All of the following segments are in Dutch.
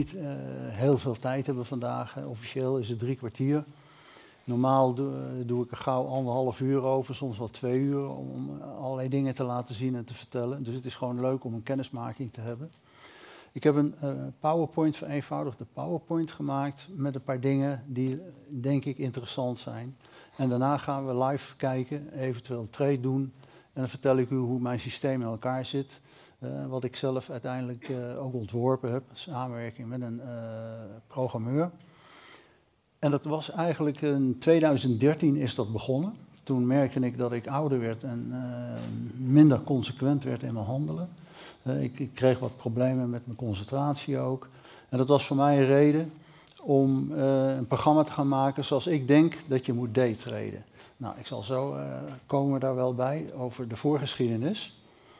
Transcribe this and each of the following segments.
niet heel veel tijd hebben vandaag. Officieel is het 3 kwartier. Normaal doe ik er gauw 1,5 uur over, soms wel 2 uur, om allerlei dingen te laten zien en te vertellen. Dus het is gewoon leuk om een kennismaking te hebben. Ik heb een PowerPoint, vereenvoudigde PowerPoint gemaakt met een paar dingen die denk ik interessant zijn. En daarna gaan we live kijken, eventueel een trade doen. En dan vertel ik u hoe mijn systeem in elkaar zit. Wat ik zelf uiteindelijk ook ontworpen heb, in samenwerking met een programmeur. En dat was eigenlijk in 2013 is dat begonnen. Toen merkte ik dat ik ouder werd en minder consequent werd in mijn handelen. Ik kreeg wat problemen met mijn concentratie ook. En dat was voor mij een reden om een programma te gaan maken zoals ik denk dat je moet daytraden. Nou, ik zal zo komen daar wel bij over de voorgeschiedenis.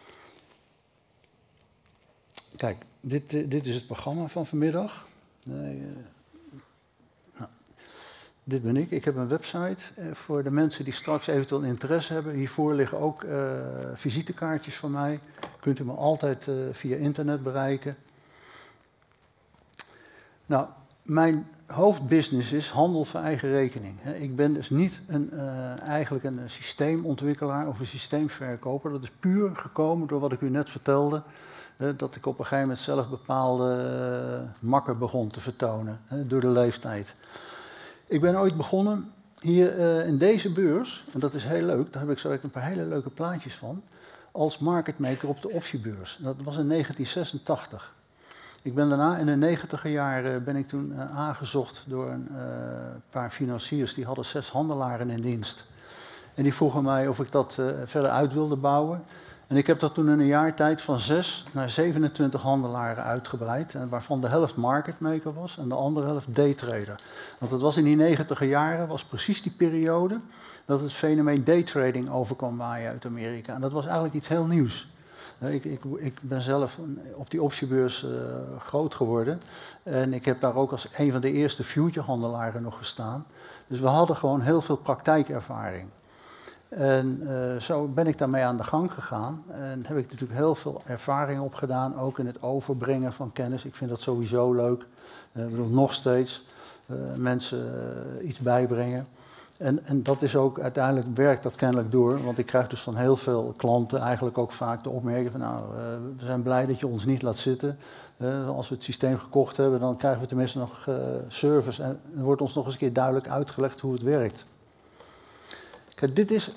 Kijk, dit is het programma van vanmiddag. Dit ben ik. Ik heb een website voor de mensen die straks eventueel interesse hebben. Hiervoor liggen ook visitekaartjes van mij. Kunt u me altijd via internet bereiken. Nou, mijn hoofdbusiness is handel voor eigen rekening. Ik ben dus niet eigenlijk een systeemontwikkelaar of een systeemverkoper. Dat is puur gekomen door wat ik u net vertelde. Dat ik op een gegeven moment zelf bepaalde makken begon te vertonen door de leeftijd. Ik ben ooit begonnen hier in deze beurs, en dat is heel leuk, daar heb ik zo een paar hele leuke plaatjes van, als marketmaker op de optiebeurs. Dat was in 1986. Ik ben daarna in de 90er jaren ben ik toen aangezocht door een paar financiers, die hadden 6 handelaren in dienst. En die vroegen mij of ik dat verder uit wilde bouwen. En ik heb dat toen in een jaar tijd van 6 naar 27 handelaren uitgebreid. En waarvan de helft marketmaker was en de andere helft daytrader. Want dat was in die 90er jaren, was precies die periode dat het fenomeen daytrading overkwam waaien uit Amerika. En dat was eigenlijk iets heel nieuws. Ik ben zelf op die optiebeurs groot geworden. En ik heb daar ook als een van de eerste future-handelaren nog gestaan. Dus we hadden gewoon heel veel praktijkervaring. En zo ben ik daarmee aan de gang gegaan. En heb ik natuurlijk heel veel ervaring opgedaan, ook in het overbrengen van kennis. Ik vind dat sowieso leuk. Ik bedoel, nog steeds mensen iets bijbrengen. En dat is ook, uiteindelijk werkt dat kennelijk door, want ik krijg dus van heel veel klanten eigenlijk ook vaak de opmerking van nou, we zijn blij dat je ons niet laat zitten. Als we het systeem gekocht hebben, dan krijgen we tenminste nog service en er wordt ons nog eens een keer duidelijk uitgelegd hoe het werkt. Kijk, dit is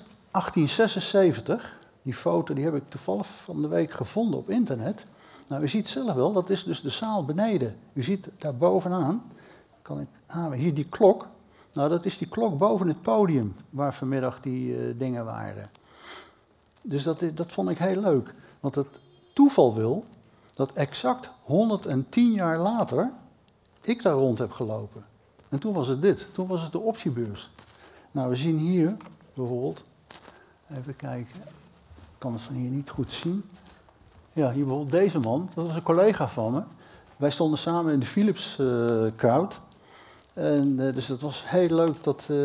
1876, die foto die heb ik toevallig van de week gevonden op internet. Nou, u ziet zelf wel, dat is dus de zaal beneden. U ziet daar bovenaan, hier die klok. Nou, dat is die klok boven het podium waar vanmiddag die dingen waren. Dus dat vond ik heel leuk. Want het toeval wil dat exact 110 jaar later ik daar rond heb gelopen. En toen was het dit. Toen was het de optiebeurs. Nou, we zien hier bijvoorbeeld, even kijken, ik kan het van hier niet goed zien. Ja, hier bijvoorbeeld deze man, dat was een collega van me. Wij stonden samen in de Philips crowd. En dus dat was heel leuk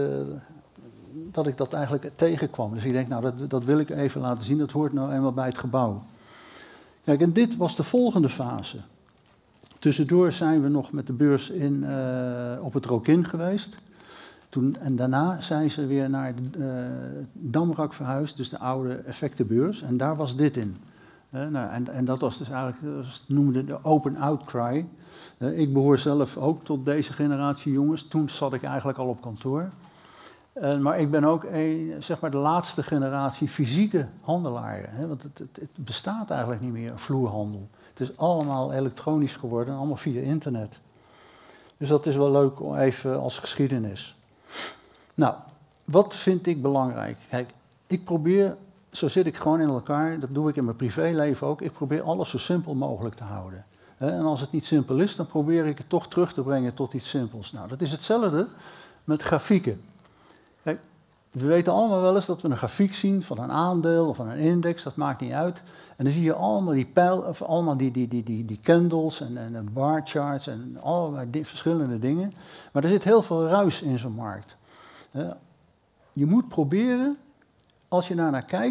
dat ik dat eigenlijk tegenkwam. Dus ik denk, nou, dat wil ik even laten zien. Dat hoort nou eenmaal bij het gebouw. Kijk, en dit was de volgende fase. Tussendoor zijn we nog met de beurs op het Rokin geweest. En daarna zijn ze weer naar de Damrak verhuisd, dus de oude effectenbeurs. En daar was dit in. En dat was dus eigenlijk, dat noemde de open outcry. Ik behoor zelf ook tot deze generatie jongens. Toen zat ik eigenlijk al op kantoor. Maar ik ben ook zeg maar de laatste generatie fysieke handelaren. Want het bestaat eigenlijk niet meer, vloerhandel. Het is allemaal elektronisch geworden, allemaal via internet. Dus dat is wel leuk om even als geschiedenis. Nou, wat vind ik belangrijk? Kijk, ik probeer, zo zit ik gewoon in elkaar, dat doe ik in mijn privéleven ook, ik probeer alles zo simpel mogelijk te houden. En als het niet simpel is, dan probeer ik het toch terug te brengen tot iets simpels. Nou, dat is hetzelfde met grafieken. Kijk, we weten allemaal wel eens dat we een grafiek zien van een aandeel of van een index, dat maakt niet uit. En dan zie je allemaal die candles en bar charts en allerlei verschillende dingen. Maar er zit heel veel ruis in zo'n markt. Je moet proberen, als je daarnaar kijkt,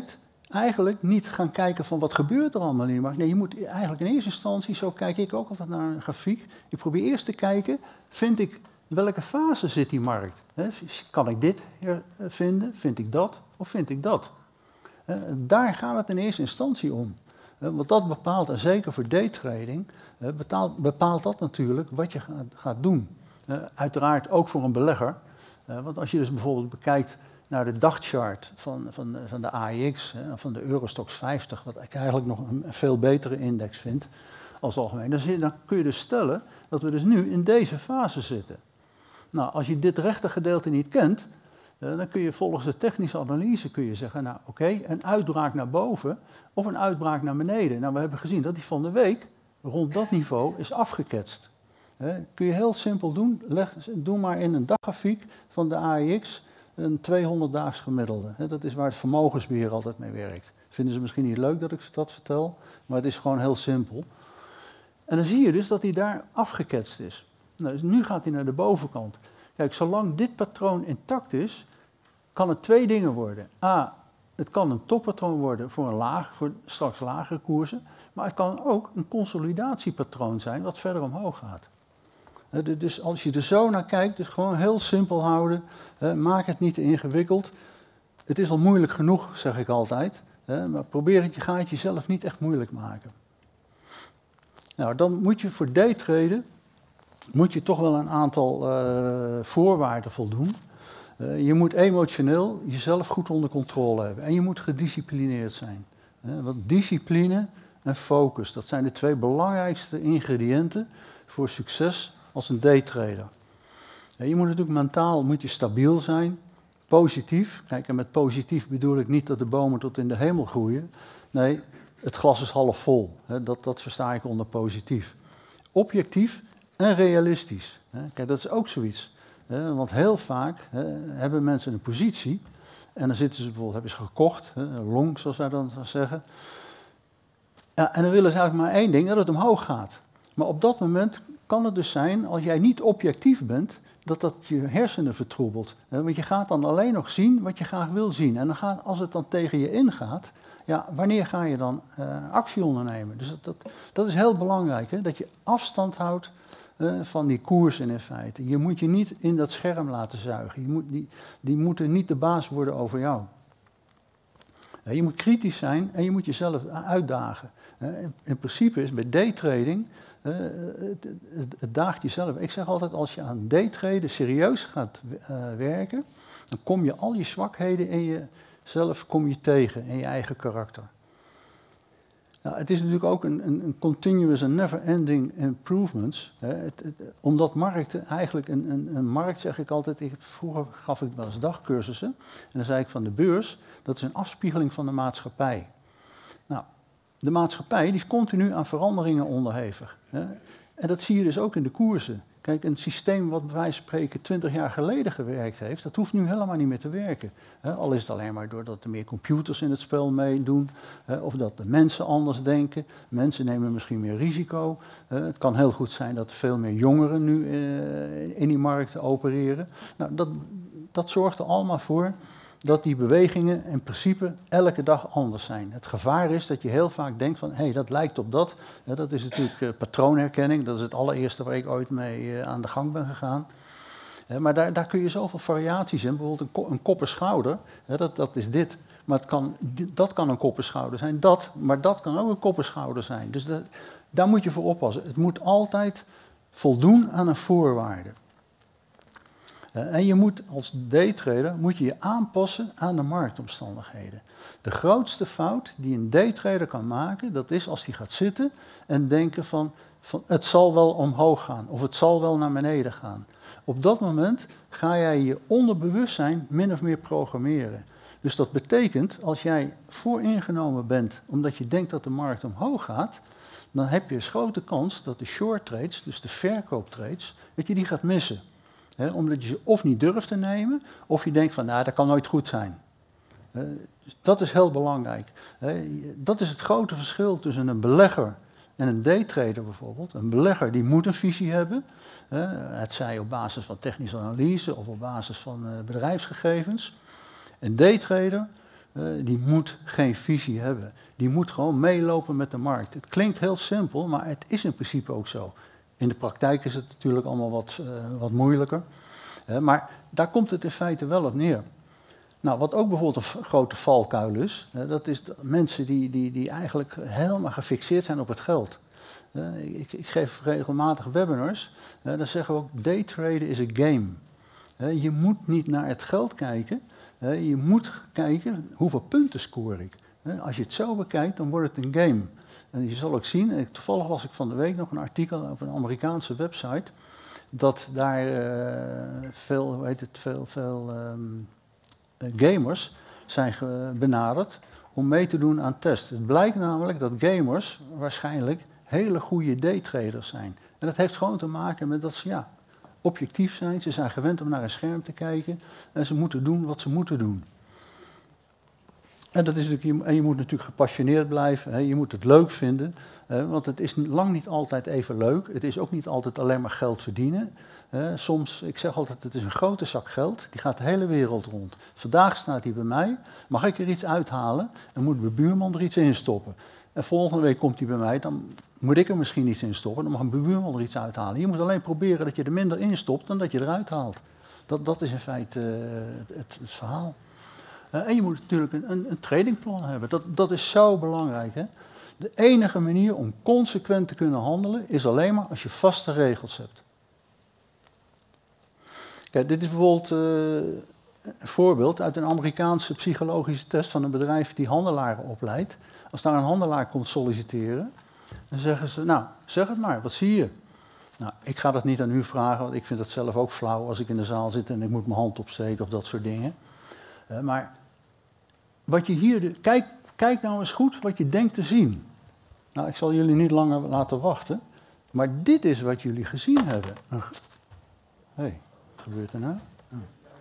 eigenlijk niet gaan kijken van wat gebeurt er allemaal in de markt. Nee, je moet eigenlijk in eerste instantie, zo kijk ik ook altijd naar een grafiek. Ik probeer eerst te kijken, welke fase zit die markt? Kan ik dit vinden? Vind ik dat? Of vind ik dat? Daar gaat het in eerste instantie om. Want dat bepaalt, en zeker voor daytrading, bepaalt dat natuurlijk wat je gaat doen. Uiteraard ook voor een belegger. Want als je dus bijvoorbeeld bekijkt naar de dagchart van de AEX, van de Eurostoxx 50, wat ik eigenlijk nog een veel betere index vind als algemeen, dan kun je dus stellen dat we dus nu in deze fase zitten. Nou, als je dit rechtergedeelte niet kent, dan kun je volgens de technische analyse zeggen, nou oké, een uitbraak naar boven of een uitbraak naar beneden. Nou, we hebben gezien dat die van de week rond dat niveau is afgeketst. Kun je heel simpel doen, doe maar in een daggrafiek van de AEX een 200-daags gemiddelde. Dat is waar het vermogensbeheer altijd mee werkt. Vinden ze misschien niet leuk dat ik dat vertel, maar het is gewoon heel simpel. En dan zie je dus dat hij daar afgeketst is. Nou, dus nu gaat hij naar de bovenkant. Kijk, zolang dit patroon intact is, kan het twee dingen worden. A, het kan een toppatroon worden voor straks lagere koersen, maar het kan ook een consolidatiepatroon zijn wat verder omhoog gaat. Dus als je er zo naar kijkt, dus gewoon heel simpel houden, maak het niet te ingewikkeld. Het is al moeilijk genoeg, zeg ik altijd, maar ga het jezelf niet echt moeilijk maken. Nou, dan moet je voor daytraden toch wel een aantal voorwaarden voldoen. Je moet emotioneel jezelf goed onder controle hebben en je moet gedisciplineerd zijn. Want discipline en focus, dat zijn de twee belangrijkste ingrediënten voor succes als een daytrader. Je moet natuurlijk mentaal stabiel zijn, positief. Kijk, en met positief bedoel ik niet dat de bomen tot in de hemel groeien. Nee, het glas is half vol. Dat versta ik onder positief. Objectief en realistisch. Kijk, dat is ook zoiets. Want heel vaak hebben mensen een positie en dan hebben ze gekocht, long zoals wij dan zeggen. Ja, en dan willen ze eigenlijk maar één ding, dat het omhoog gaat. Maar op dat moment kan het dus zijn, als jij niet objectief bent, dat je hersenen vertroebelt. Want je gaat dan alleen nog zien wat je graag wil zien. En als het dan tegen je ingaat, ja, wanneer ga je dan actie ondernemen? Dus dat is heel belangrijk, dat je afstand houdt van die koersen in feite. Je moet je niet in dat scherm laten zuigen. Die moeten niet de baas worden over jou. Je moet kritisch zijn en je moet jezelf uitdagen. In principe is bij daytrading, het daagt jezelf. Ik zeg altijd, als je aan daytraden serieus gaat werken, dan kom je al je zwakheden in jezelf tegen, in je eigen karakter. Nou, het is natuurlijk ook een continuous and never-ending improvements. Omdat markten, eigenlijk een markt zeg ik altijd, vroeger gaf ik wel eens dagcursussen, en dan zei ik van de beurs, dat is een afspiegeling van de maatschappij. Nou, de maatschappij die is continu aan veranderingen onderhevig. En dat zie je dus ook in de koersen. Kijk, een systeem wat bij wijze van spreken 20 jaar geleden gewerkt heeft, dat hoeft nu helemaal niet meer te werken. Al is het alleen maar doordat er meer computers in het spel meedoen, of dat de mensen anders denken. Mensen nemen misschien meer risico. Het kan heel goed zijn dat er veel meer jongeren nu in die markten opereren. Nou, dat zorgt er allemaal voor dat die bewegingen in principe elke dag anders zijn. Het gevaar is dat je heel vaak denkt van, hé, dat lijkt op dat. Dat is natuurlijk patroonherkenning, dat is het allereerste waar ik ooit mee aan de gang ben gegaan. Maar daar kun je zoveel variaties in. Bijvoorbeeld een kop en schouder, dat is dit. Maar dat kan een kop en schouder zijn, maar dat kan ook een kop en schouder zijn. Dus daar moet je voor oppassen. Het moet altijd voldoen aan een voorwaarde. En je moet als daytrader je aanpassen aan de marktomstandigheden. De grootste fout die een daytrader kan maken, dat is als hij gaat zitten en denken van het zal wel omhoog gaan of het zal wel naar beneden gaan. Op dat moment ga jij je onderbewustzijn min of meer programmeren. Dus dat betekent, als jij vooringenomen bent omdat je denkt dat de markt omhoog gaat, dan heb je een grote kans dat de short trades, dus de verkooptrades, dat je die gaat missen. Omdat je ze of niet durft te nemen, of je denkt van, nou, dat kan nooit goed zijn. Dus dat is heel belangrijk. Dat is het grote verschil tussen een belegger en een daytrader bijvoorbeeld. Een belegger die moet een visie hebben, het zij op basis van technische analyse of op basis van bedrijfsgegevens. Een daytrader die moet geen visie hebben. Die moet gewoon meelopen met de markt. Het klinkt heel simpel, maar het is in principe ook zo. In de praktijk is het natuurlijk allemaal wat moeilijker. Maar daar komt het in feite wel op neer. Nou, wat ook bijvoorbeeld een grote valkuil is, dat is mensen die eigenlijk helemaal gefixeerd zijn op het geld. Ik geef regelmatig webinars, dan zeggen we ook, daytraden is een game. Je moet niet naar het geld kijken, je moet kijken hoeveel punten scoor ik. Als je het zo bekijkt, dan wordt het een game. En je zal ook zien, toevallig las ik van de week nog een artikel op een Amerikaanse website, dat daar veel gamers zijn benaderd om mee te doen aan tests. Het blijkt namelijk dat gamers waarschijnlijk hele goede daytraders zijn. En dat heeft gewoon te maken met dat ze objectief zijn, ze zijn gewend om naar een scherm te kijken en ze moeten doen wat ze moeten doen. En je moet natuurlijk gepassioneerd blijven, je moet het leuk vinden, want het is lang niet altijd even leuk. Het is ook niet altijd alleen maar geld verdienen. Soms, ik zeg altijd, het is een grote zak geld, die gaat de hele wereld rond. Vandaag staat hij bij mij, mag ik er iets uithalen en moet mijn buurman er iets in stoppen. En volgende week komt hij bij mij, dan moet ik er misschien iets in stoppen, dan mag mijn buurman er iets uithalen. Je moet alleen proberen dat je er minder in stopt dan dat je eruit haalt. Dat is in feite het verhaal. En je moet natuurlijk een tradingplan hebben. Dat is zo belangrijk. Hè? De enige manier om consequent te kunnen handelen is alleen maar als je vaste regels hebt. Kijk, dit is bijvoorbeeld een voorbeeld uit een Amerikaanse psychologische test van een bedrijf die handelaren opleidt. Als daar een handelaar komt solliciteren, dan zeggen ze, nou, zeg het maar, wat zie je? Nou, ik ga dat niet aan u vragen, want ik vind dat zelf ook flauw als ik in de zaal zit en ik moet mijn hand opsteken of dat soort dingen. Maar wat je hier, kijk nou eens goed wat je denkt te zien. Nou, ik zal jullie niet langer laten wachten, maar dit is wat jullie gezien hebben. Hé, wat gebeurt er nou? Oh.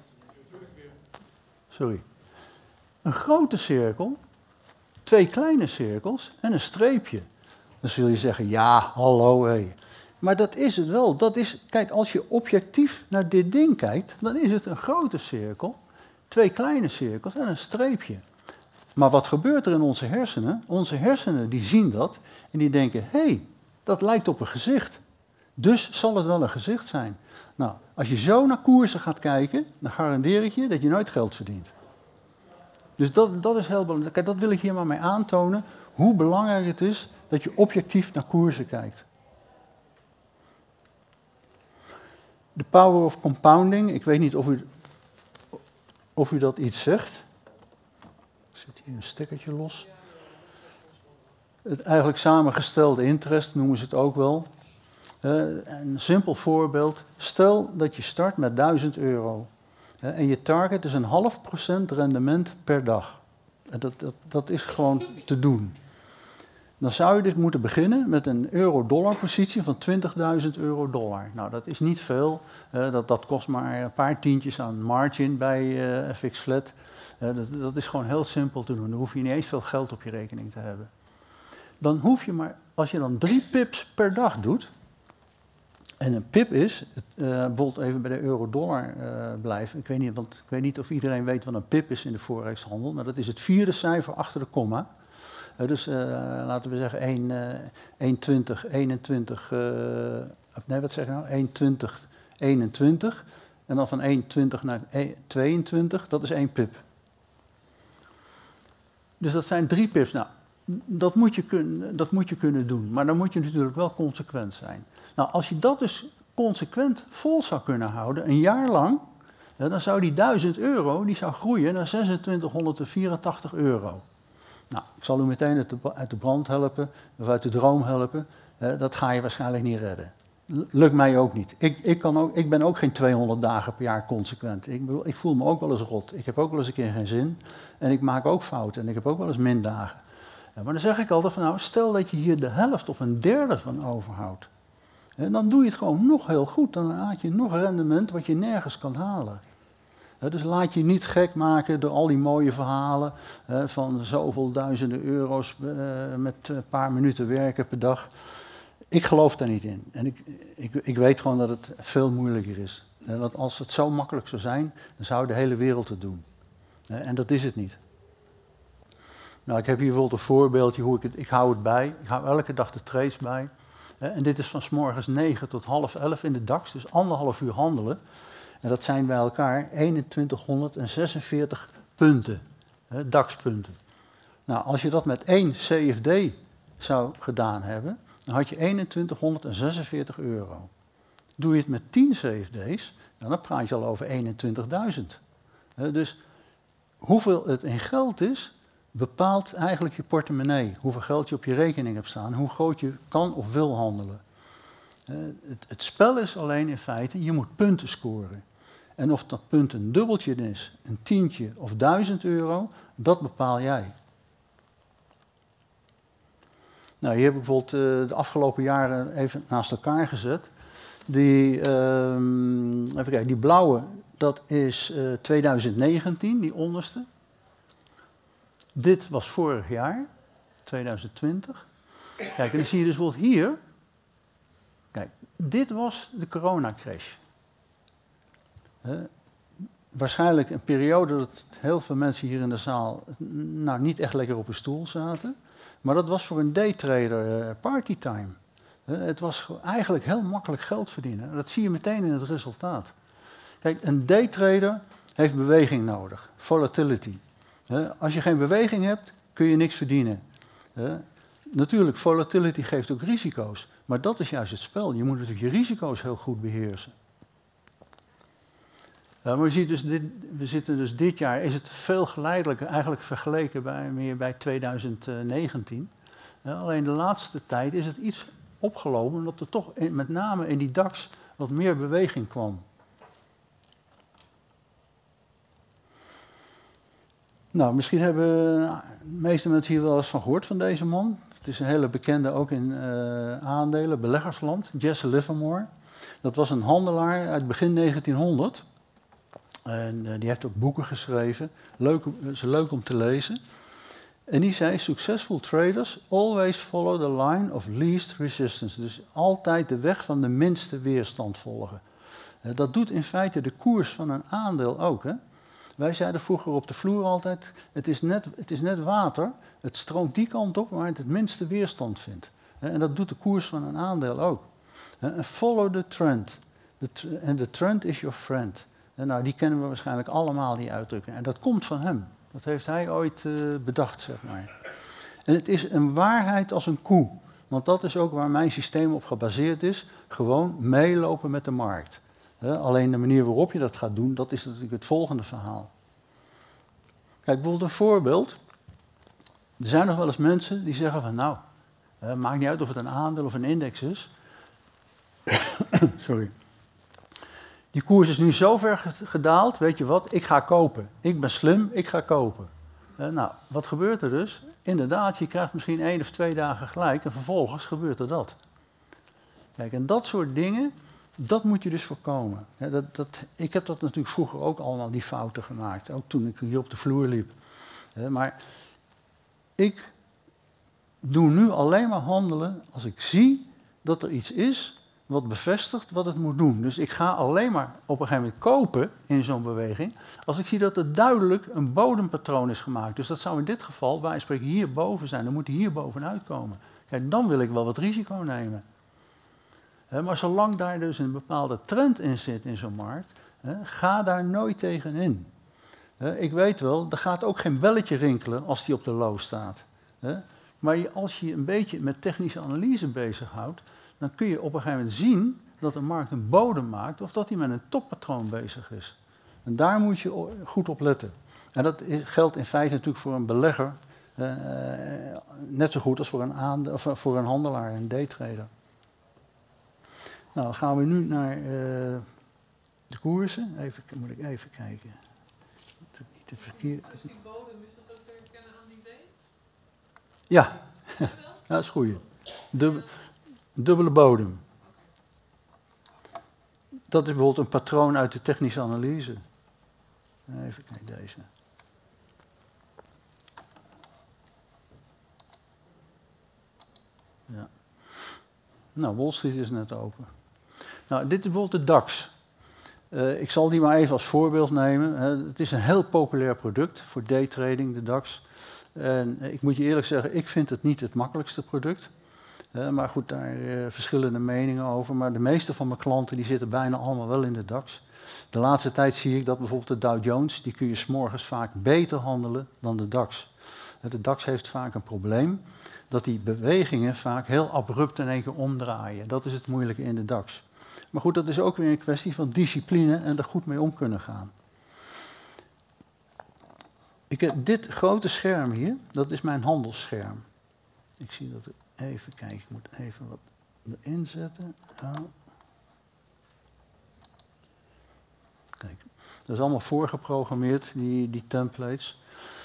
Sorry. Een grote cirkel, 2 kleine cirkels en een streepje. Dan zul je zeggen, ja, hallo, hé. Maar dat is het wel. Kijk, als je objectief naar dit ding kijkt, dan is het een grote cirkel, 2 kleine cirkels en een streepje. Maar wat gebeurt er in onze hersenen? Onze hersenen die zien dat en die denken, hé, dat lijkt op een gezicht. Dus zal het wel een gezicht zijn. Nou, als je zo naar koersen gaat kijken, dan garandeer ik je dat je nooit geld verdient. Dus dat is heel belangrijk. Kijk, dat wil ik hier maar mee aantonen, hoe belangrijk het is dat je objectief naar koersen kijkt. De power of compounding, ik weet niet of u dat iets zegt. Er zit hier een stekkertje los. Het eigenlijk samengestelde interest noemen ze het ook wel. Een simpel voorbeeld. Stel dat je start met €1000 en je target is een 0,5% rendement per dag. Dat is gewoon te doen. Dan zou je dus moeten beginnen met een euro-dollar positie van $20.000. Nou, dat is niet veel. Dat kost maar een paar tientjes aan margin bij FX Flat. Dat is gewoon heel simpel te doen. Dan hoef je niet eens veel geld op je rekening te hebben. Dan hoef je maar, als je dan 3 pips per dag doet. En een pip is, bijvoorbeeld even bij de euro-dollar blijven. Ik weet niet of iedereen weet wat een pip is in de forexhandel. Maar dat is het 4e cijfer achter de komma. Dus laten we zeggen 1,20, 21, nee wat zeg ik nou, 1,20, 21 en dan van 1,20 naar 22, dat is 1 pip. Dus dat zijn 3 pips. Nou, dat moet je kunnen doen, maar dan moet je natuurlijk wel consequent zijn. Nou, als je dat dus consequent vol zou kunnen houden, een jaar lang, dan zou die €1000 die zou groeien naar €2684. Nou, ik zal u meteen uit de brand helpen, of uit de droom helpen. Dat ga je waarschijnlijk niet redden. Lukt mij ook niet. Ik ben ook geen 200 dagen per jaar consequent. Ik voel me ook wel eens rot. Ik heb ook wel eens een keer geen zin. En ik maak ook fouten. En ik heb ook wel eens mindagen. Maar dan zeg ik altijd van, nou, stel dat je hier de helft of een derde van overhoudt. Dan doe je het gewoon nog heel goed. Dan haal je nog rendement wat je nergens kan halen. Dus laat je niet gek maken door al die mooie verhalen van zoveel duizenden euro's met een paar minuten werken per dag. Ik geloof daar niet in. En ik weet gewoon dat het veel moeilijker is. Want als het zo makkelijk zou zijn, dan zou de hele wereld het doen. En dat is het niet. Nou, ik heb hier bijvoorbeeld een voorbeeldje hoe ik hou het bij. Ik hou elke dag de trades bij. En dit is van 's morgens 9 tot half 11 in de DAX, dus 1,5 uur handelen. En dat zijn bij elkaar 2146 punten, DAX-punten. Nou, als je dat met 1 CFD zou gedaan hebben, dan had je 2146 euro. Doe je het met 10 CFD's, dan praat je al over 21.000. Dus hoeveel het in geld is, bepaalt eigenlijk je portemonnee. Hoeveel geld je op je rekening hebt staan, hoe groot je kan of wil handelen. Het spel is alleen in feite, je moet punten scoren. En of dat punt een dubbeltje is, een tientje of 1000 euro, dat bepaal jij. Nou, hier heb ik bijvoorbeeld de afgelopen jaren even naast elkaar gezet. Even kijken, die blauwe, dat is 2019, die onderste. Dit was vorig jaar, 2020. Kijk, en dan zie je dus bijvoorbeeld hier. Kijk, dit was de coronacrash. Waarschijnlijk een periode dat heel veel mensen hier in de zaal nou, niet echt lekker op hun stoel zaten. Maar dat was voor een daytrader partytime. Het was eigenlijk heel makkelijk geld verdienen. Dat zie je meteen in het resultaat. Kijk, een daytrader heeft beweging nodig, volatility. Als je geen beweging hebt, kun je niks verdienen. Natuurlijk, volatility geeft ook risico's. Maar dat is juist het spel. Je moet natuurlijk je risico's heel goed beheersen. Maar je ziet dus we zitten dus dit jaar, is het veel geleidelijker eigenlijk vergeleken meer bij 2019. Alleen de laatste tijd is het iets opgelopen, omdat er toch met name in die DAX wat meer beweging kwam. Nou, misschien hebben de meeste mensen hier wel eens van gehoord van deze man. Het is een hele bekende ook in aandelen, beleggersland, Jesse Livermore. Dat was een handelaar uit begin 1900. En die heeft ook boeken geschreven. Leuk om te lezen. En die zei, successful traders always follow the line of least resistance. Dus altijd de weg van de minste weerstand volgen. Dat doet in feite de koers van een aandeel ook. Hè? Wij zeiden vroeger op de vloer altijd, het is net water. Het stroomt die kant op waar het het minste weerstand vindt. En dat doet de koers van een aandeel ook. En follow the trend. And the trend is your friend. En nou, die kennen we waarschijnlijk allemaal, die uitdrukking. En dat komt van hem. Dat heeft hij ooit bedacht, zeg maar. En het is een waarheid als een koe. Want dat is ook waar mijn systeem op gebaseerd is. Gewoon meelopen met de markt. Alleen de manier waarop je dat gaat doen, dat is natuurlijk het volgende verhaal. Kijk, bijvoorbeeld een voorbeeld. Er zijn nog wel eens mensen die zeggen van, nou, maakt niet uit of het een aandeel of een index is. Sorry. Die koers is nu zo ver gedaald, weet je wat, ik ga kopen. Ik ben slim, ik ga kopen. Nou, wat gebeurt er dus? Inderdaad, je krijgt misschien 1 of 2 dagen gelijk en vervolgens gebeurt er dat. Kijk, en dat soort dingen, dat moet je dus voorkomen. Ik heb dat natuurlijk vroeger ook allemaal die fouten gemaakt, ook toen ik hier op de vloer liep. Maar ik doe nu alleen maar handelen als ik zie dat er iets is wat bevestigt wat het moet doen. Dus ik ga alleen maar op een gegeven moment kopen in zo'n beweging als ik zie dat er duidelijk een bodempatroon is gemaakt. Dus dat zou in dit geval, wij spreken, hierboven zijn. Dan moet hij hier bovenuit komen. Kijk, dan wil ik wel wat risico nemen. Maar zolang daar dus een bepaalde trend in zit in zo'n markt, ga daar nooit tegenin. Ik weet wel, er gaat ook geen belletje rinkelen als die op de low staat. Maar als je een beetje met technische analyse bezighoudt, dan kun je op een gegeven moment zien dat de markt een bodem maakt of dat hij met een toppatroon bezig is. En daar moet je goed op letten. En dat geldt in feite natuurlijk voor een belegger net zo goed als voor een handelaar, een daytrader. Nou, dan gaan we nu naar de koersen. Moet ik even kijken. Niet te verkeerd. Is die bodem, is dat ook te herkennen aan die D? Ja, dat is goed. Dubbele bodem. Dat is bijvoorbeeld een patroon uit de technische analyse. Even kijken, deze. Ja. Nou, Wall Street is net open. Nou, dit is bijvoorbeeld de DAX. Ik zal die maar even als voorbeeld nemen. Het is een heel populair product voor daytrading, de DAX. En ik moet je eerlijk zeggen, ik vind het niet het makkelijkste product. Maar goed, daar verschillende meningen over. Maar de meeste van mijn klanten die zitten bijna allemaal wel in de DAX. De laatste tijd zie ik dat bijvoorbeeld de Dow Jones, die kun je 's morgens vaak beter handelen dan de DAX. De DAX heeft vaak een probleem dat die bewegingen vaak heel abrupt in één keer omdraaien. Dat is het moeilijke in de DAX. Maar goed, dat is ook weer een kwestie van discipline en er goed mee om kunnen gaan. Ik heb dit grote scherm hier, dat is mijn handelsscherm. Ik zie dat even kijken, ik moet even wat erin zetten. Ja. Kijk, dat is allemaal voorgeprogrammeerd, die templates.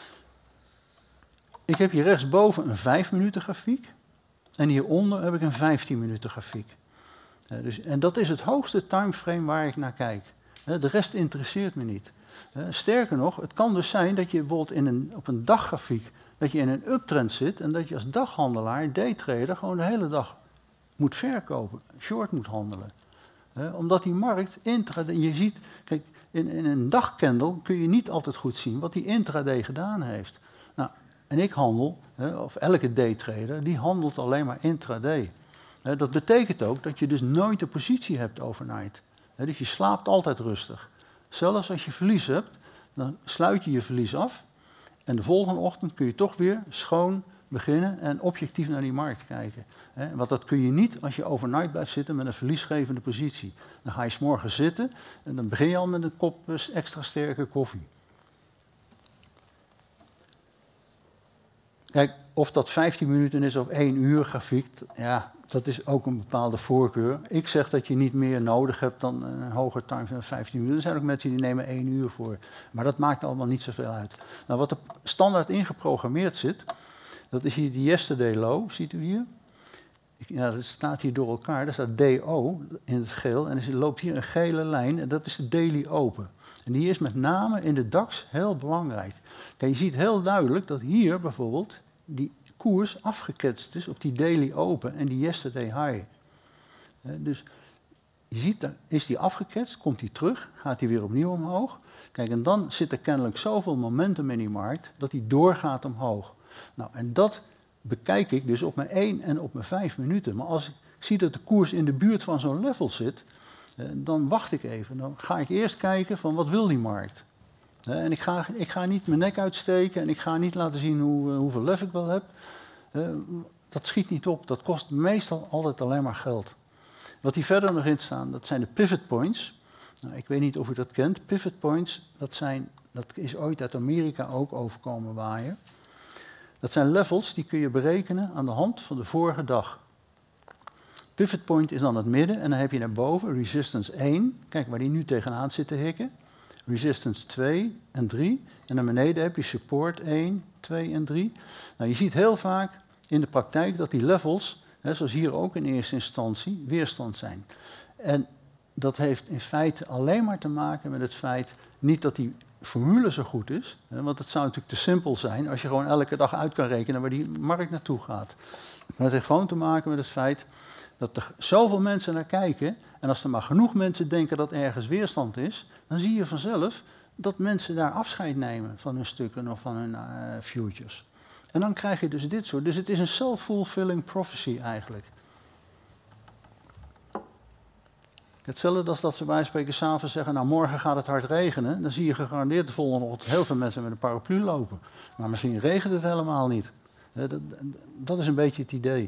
Ik heb hier rechtsboven een 5 minuten grafiek en hieronder heb ik een 15 minuten grafiek. En dat is het hoogste timeframe waar ik naar kijk. De rest interesseert me niet. Sterker nog, het kan dus zijn dat je bijvoorbeeld op een daggrafiek dat je in een uptrend zit en dat je als daghandelaar, daytrader, gewoon de hele dag moet verkopen, short moet handelen. Omdat die markt intraday, je ziet, kijk, in een dagcandle kun je niet altijd goed zien wat die intraday gedaan heeft. Nou, en ik handel, of elke daytrader, die handelt alleen maar intraday. Dat betekent ook dat je dus nooit de positie hebt overnight. Dus je slaapt altijd rustig. Zelfs als je verlies hebt, dan sluit je je verlies af. En de volgende ochtend kun je toch weer schoon beginnen en objectief naar die markt kijken. Want dat kun je niet als je overnight blijft zitten met een verliesgevende positie. Dan ga je 's morgens zitten en dan begin je al met een kop extra sterke koffie. Kijk, of dat 15 minuten is of 1 uur grafiek, ja, dat is ook een bepaalde voorkeur. Ik zeg dat je niet meer nodig hebt dan een hoger time van 15 minuten. Er zijn ook mensen die nemen 1 uur voor. Maar dat maakt allemaal niet zoveel uit. Nou, wat er standaard ingeprogrammeerd zit, dat is hier de yesterday low, ziet u hier? Ja, dat staat hier door elkaar. Daar staat DO in het geel en er loopt hier een gele lijn en dat is de daily open. En die is met name in de DAX heel belangrijk. Kijk, je ziet heel duidelijk dat hier bijvoorbeeld die koers afgeketst is op die daily open en die yesterday high. Dus je ziet, daar is die afgeketst, komt die terug, gaat die weer opnieuw omhoog. Kijk, en dan zit er kennelijk zoveel momentum in die markt dat die doorgaat omhoog. Nou, en dat bekijk ik dus op mijn 1 en op mijn 5 minuten. Maar als ik zie dat de koers in de buurt van zo'n level zit, dan wacht ik even. Dan ga ik eerst kijken van wat wil die markt. En ik ga niet mijn nek uitsteken en ik ga niet laten zien hoeveel lef ik wel heb. Dat schiet niet op. Dat kost meestal altijd alleen maar geld. Wat hier verder nog in staan, dat zijn de pivot points. Nou, ik weet niet of u dat kent. Pivot points, dat is ooit uit Amerika ook overkomen waaien. Dat zijn levels die kun je berekenen aan de hand van de vorige dag. Pivot point is dan het midden en dan heb je naar boven resistance 1. Kijk waar die nu tegenaan zit te hikken. Resistance 2 en 3. En naar beneden heb je support 1, 2 en 3. Nou, je ziet heel vaak in de praktijk dat die levels, zoals hier ook in eerste instantie, weerstand zijn. En dat heeft in feite alleen maar te maken met het feit, niet dat die formule zo goed is, want het zou natuurlijk te simpel zijn als je gewoon elke dag uit kan rekenen waar die markt naartoe gaat. Maar het heeft gewoon te maken met het feit dat er zoveel mensen naar kijken en als er maar genoeg mensen denken dat ergens weerstand is, dan zie je vanzelf dat mensen daar afscheid nemen van hun stukken of van hun futures. En dan krijg je dus dit soort. Dus het is een self-fulfilling prophecy eigenlijk. Hetzelfde als dat ze bij spreken s'avonds zeggen, nou morgen gaat het hard regenen. Dan zie je gegarandeerd de volgende ochtend heel veel mensen met een paraplu lopen. Maar misschien regent het helemaal niet. Dat is een beetje het idee.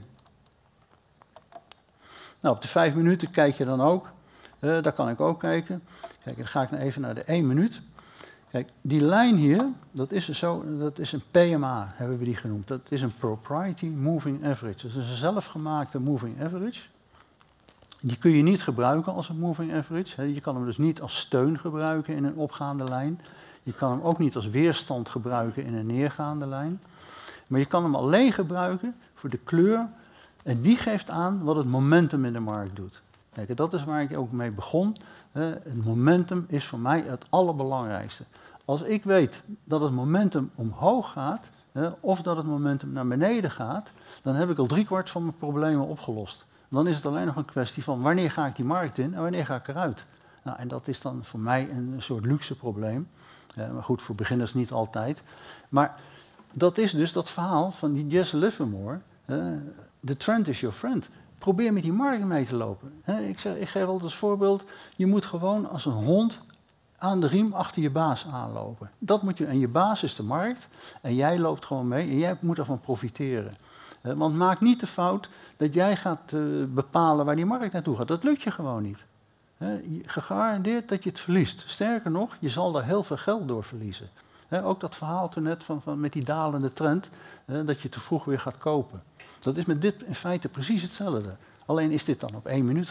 Nou, op de 5 minuten kijk je dan ook. Daar kan ik ook kijken. Kijk, dan ga ik even naar de 1 minuut. Kijk, die lijn hier, dat is een PMA, hebben we die genoemd. Dat is een Proprietary Moving Average. Dat is een zelfgemaakte moving average. Die kun je niet gebruiken als een moving average. Je kan hem dus niet als steun gebruiken in een opgaande lijn. Je kan hem ook niet als weerstand gebruiken in een neergaande lijn. Maar je kan hem alleen gebruiken voor de kleur. En die geeft aan wat het momentum in de markt doet. Kijk, dat is waar ik ook mee begon. Het momentum is voor mij het allerbelangrijkste. Als ik weet dat het momentum omhoog gaat, of dat het momentum naar beneden gaat, dan heb ik al 3/4 van mijn problemen opgelost. Dan is het alleen nog een kwestie van wanneer ga ik die markt in en wanneer ga ik eruit. Nou, en dat is dan voor mij een soort luxe probleem. Maar goed, voor beginners niet altijd. Maar dat is dus dat verhaal van die Jess Livermore. The trend is your friend. Probeer met die markt mee te lopen. Ik geef altijd als voorbeeld, je moet gewoon als een hond aan de riem achter je baas aanlopen. Dat moet je, en je baas is de markt en jij loopt gewoon mee en jij moet ervan profiteren. Want maak niet de fout dat jij gaat bepalen waar die markt naartoe gaat. Dat lukt je gewoon niet. Gegarandeerd dat je het verliest. Sterker nog, je zal daar heel veel geld door verliezen. Ook dat verhaal toen net van met die dalende trend, dat je te vroeg weer gaat kopen. Dat is met dit in feite precies hetzelfde. Alleen is dit dan op 1 minuut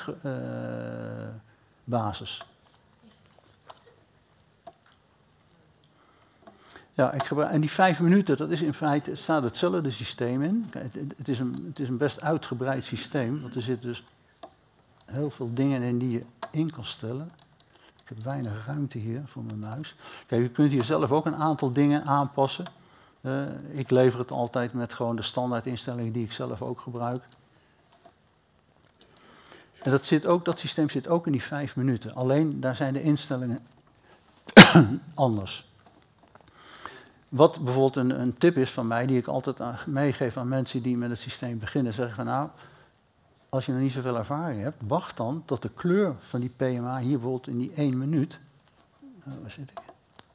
basis. Ja, en die 5 minuten, dat is in feite, er staat hetzelfde systeem in. Het is een best uitgebreid systeem, want er zitten dus heel veel dingen in die je in kan stellen. Ik heb weinig ruimte hier voor mijn muis. Kijk, je kunt hier zelf ook een aantal dingen aanpassen. Ik lever het altijd met gewoon de standaard instellingen die ik zelf ook gebruik. En dat systeem zit ook in die 5 minuten. Alleen daar zijn de instellingen anders. Wat bijvoorbeeld een tip is van mij, die ik altijd meegeef aan mensen die met het systeem beginnen, zeg ik van nou, als je nog niet zoveel ervaring hebt, wacht dan tot de kleur van die PMA hier bijvoorbeeld in die 1 minuut. Waar zit ik?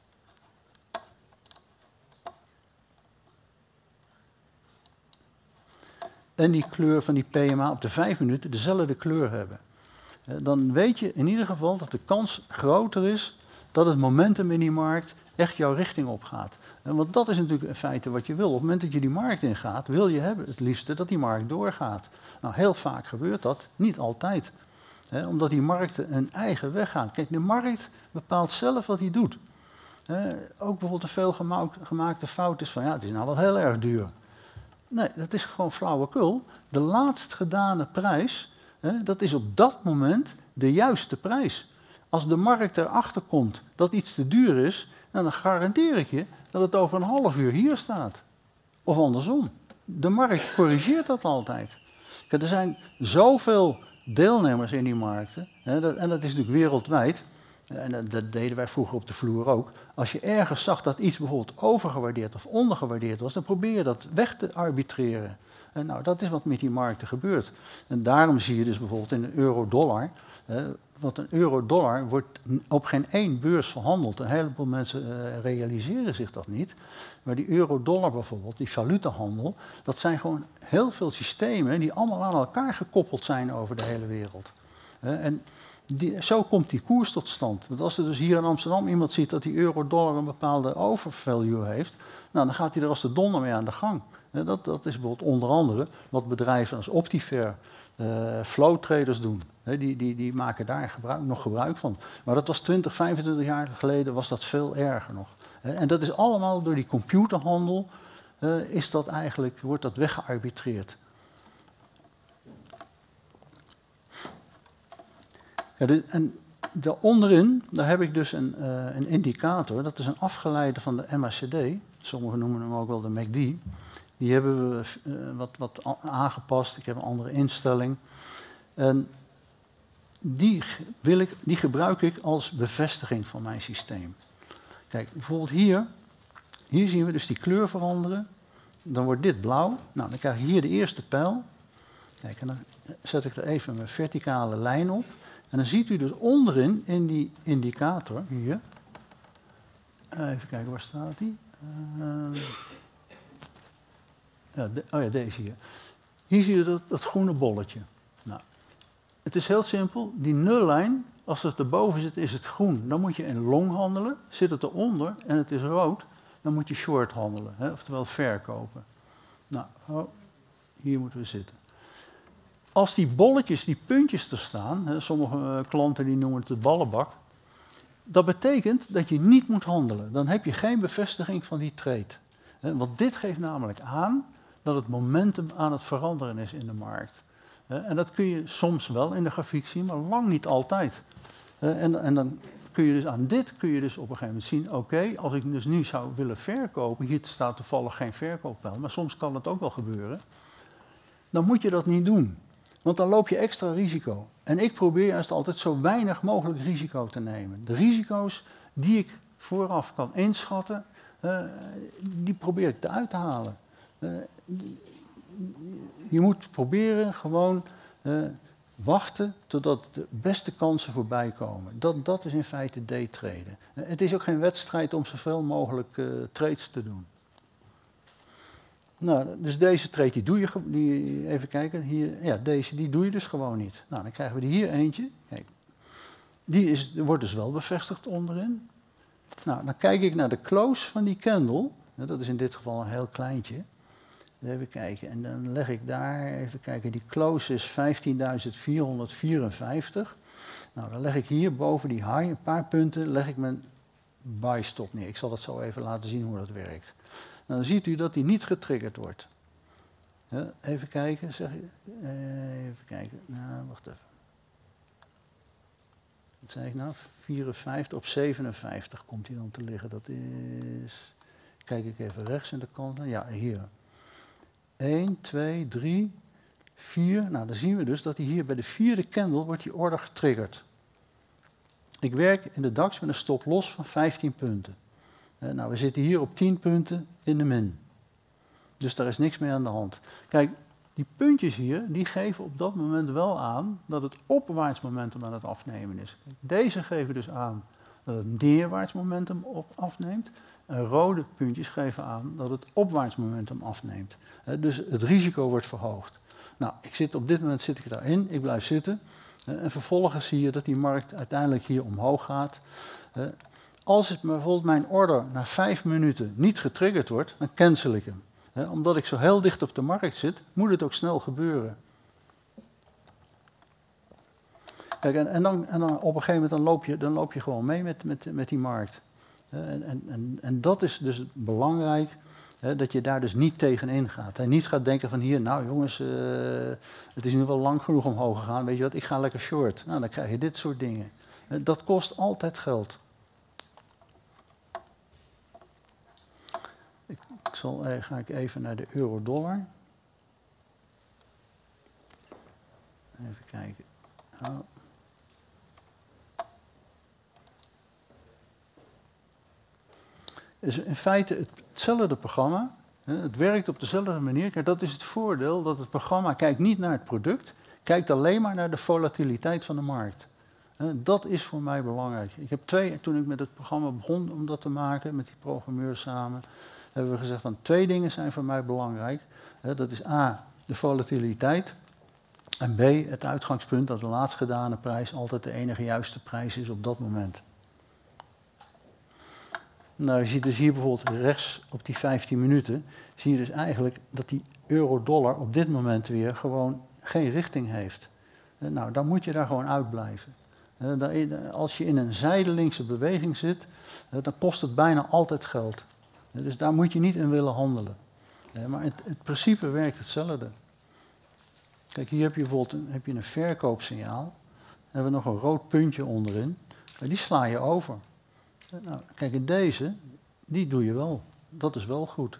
En die kleur van die PMA op de 5 minuten dezelfde kleur hebben. Dan weet je in ieder geval dat de kans groter is dat het momentum in die markt echt jouw richting opgaat. Want dat is natuurlijk in feite wat je wil. Op het moment dat je die markt ingaat, wil je hebben het liefste dat die markt doorgaat. Nou, heel vaak gebeurt dat, niet altijd. Omdat die markten een eigen weg gaan. Kijk, de markt bepaalt zelf wat hij doet. Ook bijvoorbeeld een veel gemaakte fout is van, ja, het is nou wel heel erg duur. Nee, dat is gewoon flauwekul. De laatst gedane prijs, dat is op dat moment de juiste prijs. Als de markt erachter komt dat iets te duur is, dan garandeer ik je dat het over een half uur hier staat. Of andersom. De markt corrigeert dat altijd. Kijk, er zijn zoveel deelnemers in die markten, en dat is natuurlijk wereldwijd. En dat deden wij vroeger op de vloer ook. Als je ergens zag dat iets bijvoorbeeld overgewaardeerd of ondergewaardeerd was, dan probeer je dat weg te arbitreren. En nou, dat is wat met die markten gebeurt. En daarom zie je dus bijvoorbeeld in de euro-dollar, want een euro-dollar wordt op geen één beurs verhandeld. Een heleboel mensen realiseren zich dat niet. Maar die euro-dollar bijvoorbeeld, die valutahandel, dat zijn gewoon heel veel systemen die allemaal aan elkaar gekoppeld zijn over de hele wereld. En zo komt die koers tot stand. Want als er dus hier in Amsterdam iemand ziet dat die euro-dollar een bepaalde overvalue heeft, nou, dan gaat hij er als de donder mee aan de gang. Dat is bijvoorbeeld onder andere wat bedrijven als Optiver, flow traders doen. Die maken daar nog gebruik van. Maar dat was 20, 25 jaar geleden was dat veel erger nog. En dat is allemaal door die computerhandel, wordt dat weggearbitreerd. Ja, en daaronderin, daar heb ik dus een indicator. Dat is een afgeleide van de MACD. Sommigen noemen hem ook wel de MACD. Die hebben we wat aangepast. Ik heb een andere instelling. En die gebruik ik als bevestiging van mijn systeem. Kijk, bijvoorbeeld hier zien we dus die kleur veranderen. Dan wordt dit blauw. Nou, dan krijg je hier de eerste pijl. Kijk, en dan zet ik er even mijn verticale lijn op. En dan ziet u dus onderin in die indicator, hier. Even kijken, waar staat die? Deze hier. Hier zie je dat groene bolletje. Nou, het is heel simpel. Die nullijn, als het erboven zit, is het groen. Dan moet je in long handelen. Zit het eronder en het is rood, dan moet je short handelen. Oftewel verkopen. Nou, hier moeten we zitten. Als die bolletjes, die puntjes er staan, sommige klanten die noemen het de ballenbak, dat betekent dat je niet moet handelen. Dan heb je geen bevestiging van die trade. Want dit geeft namelijk aan dat het momentum aan het veranderen is in de markt. En dat kun je soms wel in de grafiek zien, maar lang niet altijd. En dan kun je dus aan dit op een gegeven moment zien, oké, als ik dus nu zou willen verkopen, hier staat toevallig geen verkooppijl, maar soms kan het ook wel gebeuren, dan moet je dat niet doen. Want dan loop je extra risico. En ik probeer juist altijd zo weinig mogelijk risico te nemen. De risico's die ik vooraf kan inschatten, die probeer ik eruit te halen. Je moet proberen gewoon wachten totdat de beste kansen voorbij komen. Dat is in feite daytraden. Het is ook geen wedstrijd om zoveel mogelijk trades te doen. Nou, dus deze trade die doe je, even kijken, hier, ja, deze die doe je dus gewoon niet. Nou, dan krijgen we hier eentje. Kijk, wordt dus wel bevestigd onderin. Nou, dan kijk ik naar de close van die candle. Dat is in dit geval een heel kleintje. Even kijken, en dan leg ik daar, even kijken, die close is 15.454. Nou, dan leg ik hier boven die high, een paar punten, leg ik mijn buy stop neer. Ik zal dat zo even laten zien hoe dat werkt. Nou, dan ziet u dat die niet getriggerd wordt. Even kijken, zeg je. Even kijken, nou, wacht even. Wat zei ik nou? 54 op 57 komt hij dan te liggen. Dat is, kijk ik even rechts in de kant. Ja, hier. 1, 2, 3, 4. Nou, dan zien we dus dat hij hier bij de vierde candle wordt die order getriggerd. Ik werk in de DAX met een stop los van 15 punten. Nou, we zitten hier op 10 punten in de min. Dus daar is niks mee aan de hand. Kijk, die puntjes hier, die geven op dat moment wel aan dat het opwaarts momentum aan het afnemen is. Deze geven dus aan dat het neerwaarts momentum afneemt. En rode puntjes geven aan dat het opwaarts momentum afneemt. Dus het risico wordt verhoogd. Nou, op dit moment zit ik daarin, ik blijf zitten. En vervolgens zie je dat die markt uiteindelijk hier omhoog gaat. Als het bijvoorbeeld mijn order na 5 minuten niet getriggerd wordt, dan cancel ik hem. Omdat ik zo heel dicht op de markt zit, moet het ook snel gebeuren. Kijk, en dan op een gegeven moment dan loop je gewoon mee met die markt. En dat is dus belangrijk, dat je daar dus niet tegenin gaat. En niet gaat denken van hier, nou jongens, het is nu wel lang genoeg omhoog gegaan, weet je wat, ik ga lekker short. Nou, dan krijg je dit soort dingen. Dat kost altijd geld. Ga ik even naar de euro-dollar. Even kijken. Oh. Het is in feite hetzelfde programma. Het werkt op dezelfde manier. Kijk, dat is het voordeel dat het programma kijkt niet naar het product, kijkt alleen maar naar de volatiliteit van de markt. Dat is voor mij belangrijk. Ik heb toen ik met het programma begon om dat te maken, met die programmeurs samen, hebben we gezegd van 2 dingen zijn voor mij belangrijk. Dat is A, de volatiliteit. En B, het uitgangspunt dat de laatst gedane prijs altijd de enige juiste prijs is op dat moment. Nou, je ziet dus hier bijvoorbeeld rechts op die 15 minuten, zie je dus eigenlijk dat die euro-dollar op dit moment weer gewoon geen richting heeft. Nou, dan moet je daar gewoon uitblijven. Als je in een zijdelingse beweging zit, dan kost het bijna altijd geld. Dus daar moet je niet in willen handelen. Maar het principe werkt hetzelfde. Kijk, hier heb je bijvoorbeeld een verkoopsignaal. Dan hebben we nog een rood puntje onderin. Die sla je over. Nou, kijk, en deze, die doe je wel. Dat is wel goed.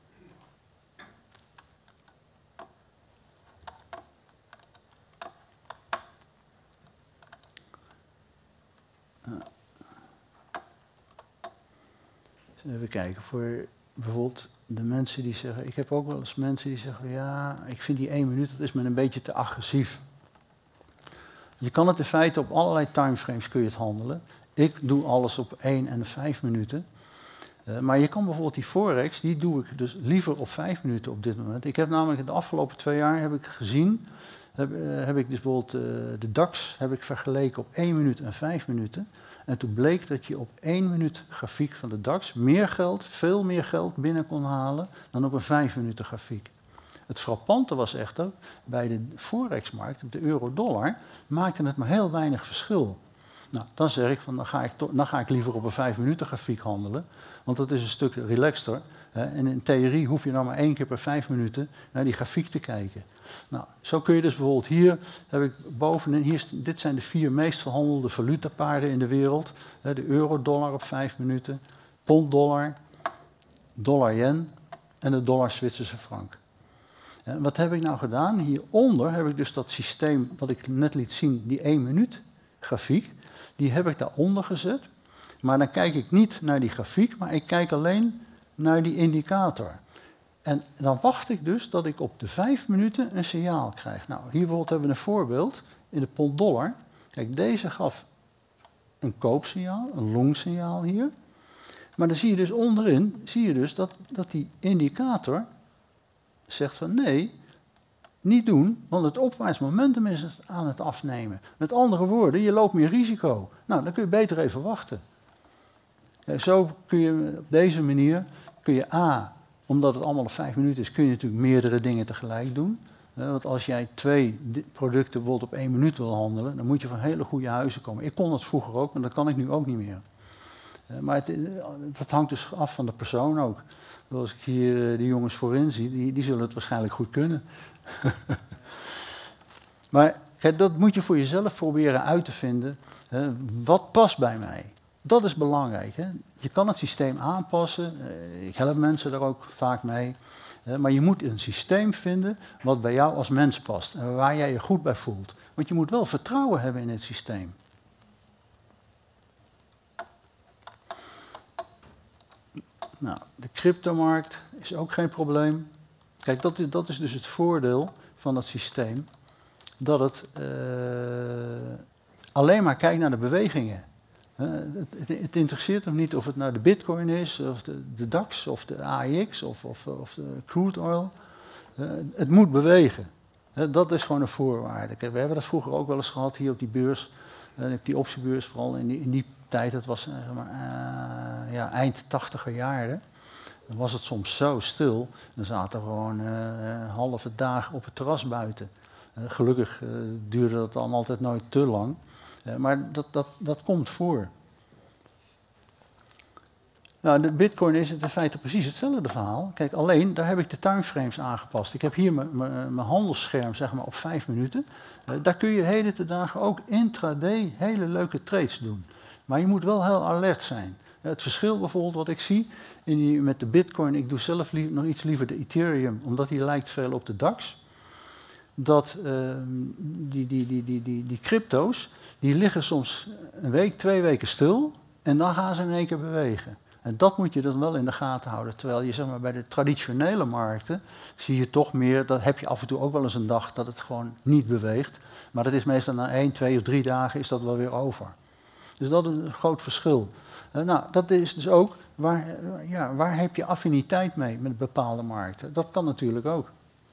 Even kijken, voor bijvoorbeeld de mensen die zeggen, ik heb ook wel eens mensen die zeggen, ja, ik vind die 1 minuut, dat is me een beetje te agressief. Je kan het in feite op allerlei timeframes kun je het handelen. Ik doe alles op 1 en 5 minuten. Maar je kan bijvoorbeeld die Forex, die doe ik dus liever op 5 minuten op dit moment. Ik heb namelijk de afgelopen 2 jaar heb ik gezien, heb ik dus bijvoorbeeld de DAX heb ik vergeleken op 1 minuut en 5 minuten. En toen bleek dat je op 1 minuut grafiek van de DAX veel meer geld binnen kon halen dan op een 5 minuten grafiek. Het frappante was echter, bij de Forex-markt, op de euro-dollar, maakte het maar heel weinig verschil. Nou, dan zeg ik van, dan ga ik liever op een 5 minuten grafiek handelen, want dat is een stuk relaxter. En in theorie hoef je dan maar 1 keer per 5 minuten naar die grafiek te kijken. Nou, zo kun je dus bijvoorbeeld hier, heb ik bovenin, dit zijn de 4 meest verhandelde valutaparen in de wereld. De euro-dollar op 5 minuten, pond-dollar, dollar-yen en de dollar-Zwitserse frank. En wat heb ik nou gedaan? Hieronder heb ik dus dat systeem wat ik net liet zien, die 1 minuut grafiek, die heb ik daaronder gezet. Maar dan kijk ik niet naar die grafiek, maar ik kijk alleen naar die indicator. En dan wacht ik dus dat ik op de 5 minuten een signaal krijg. Nou, hier bijvoorbeeld hebben we een voorbeeld in de pond-dollar. Kijk, deze gaf een koopsignaal, een long-signaal hier. Maar dan zie je dus onderin dat die indicator zegt van nee, niet doen, want het opwaarts momentum is aan het afnemen. Met andere woorden, je loopt meer risico. Nou, dan kun je beter even wachten. Kijk, zo kun je op deze manier, omdat het allemaal op 5 minuten is, kun je natuurlijk meerdere dingen tegelijk doen. Want als jij 2 producten bijvoorbeeld op 1 minuut wil handelen, dan moet je van hele goede huizen komen. Ik kon dat vroeger ook, maar dat kan ik nu ook niet meer. Maar dat hangt dus af van de persoon ook. Als ik hier die jongens voorin zie, die zullen het waarschijnlijk goed kunnen. Maar kijk, dat moet je voor jezelf proberen uit te vinden. Wat past bij mij? Dat is belangrijk. Hè? Je kan het systeem aanpassen. Ik help mensen daar ook vaak mee. Maar je moet een systeem vinden wat bij jou als mens past. En waar jij je goed bij voelt. Want je moet wel vertrouwen hebben in het systeem. Nou, de cryptomarkt is ook geen probleem. Kijk, dat is dus het voordeel van het systeem. Dat het alleen maar kijkt naar de bewegingen. Het interesseert hem niet of het nou de bitcoin is, of de DAX, of de AEX, of de crude oil. Het moet bewegen. Dat is gewoon een voorwaarde. Kijk, we hebben dat vroeger ook wel eens gehad hier op die beurs. Op die optiebeurs, vooral in die tijd, dat was eind 80er jaren. Dan was het soms zo stil. Dan zaten we gewoon halve dagen op het terras buiten. Gelukkig duurde dat dan altijd nooit te lang. Maar dat komt voor. Nou, de bitcoin is het in feite precies hetzelfde verhaal. Kijk, alleen daar heb ik de timeframes aangepast. Ik heb hier mijn handelsscherm zeg maar, op 5 minuten. Daar kun je heden te dagen ook intraday hele leuke trades doen. Maar je moet wel heel alert zijn. Het verschil bijvoorbeeld wat ik zie met de bitcoin, ik doe zelf nog iets liever de Ethereum, omdat die lijkt veel op de DAX. Dat die crypto's, die liggen soms een week, 2 weken stil en dan gaan ze in één keer bewegen. En dat moet je dan wel in de gaten houden. Terwijl je zeg maar, bij de traditionele markten zie je toch meer, dat heb je af en toe ook wel eens een dag dat het gewoon niet beweegt. Maar dat is meestal na 1, 2 of 3 dagen is dat wel weer over. Dus dat is een groot verschil. Nou, dat is dus ook, waar heb je affiniteit mee met bepaalde markten? Dat kan natuurlijk ook.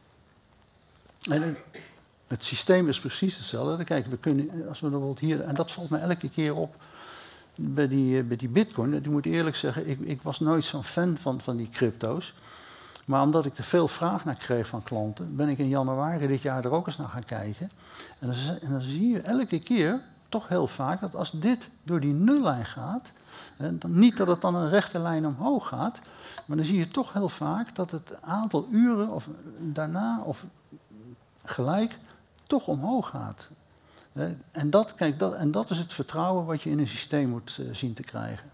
En het systeem is precies hetzelfde. Kijk, we kunnen, als we bijvoorbeeld hier, en dat valt me elke keer op bij die bitcoin. Ik moet eerlijk zeggen, ik was nooit zo'n fan van die crypto's. Maar omdat ik er veel vraag naar kreeg van klanten, ben ik in januari dit jaar er ook eens naar gaan kijken. En dan zie je elke keer, toch heel vaak, dat als dit door die nullijn gaat, niet dat het dan een rechte lijn omhoog gaat, maar dan zie je toch heel vaak dat het aantal uren of daarna of gelijk toch omhoog gaat. En dat is het vertrouwen wat je in een systeem moet zien te krijgen.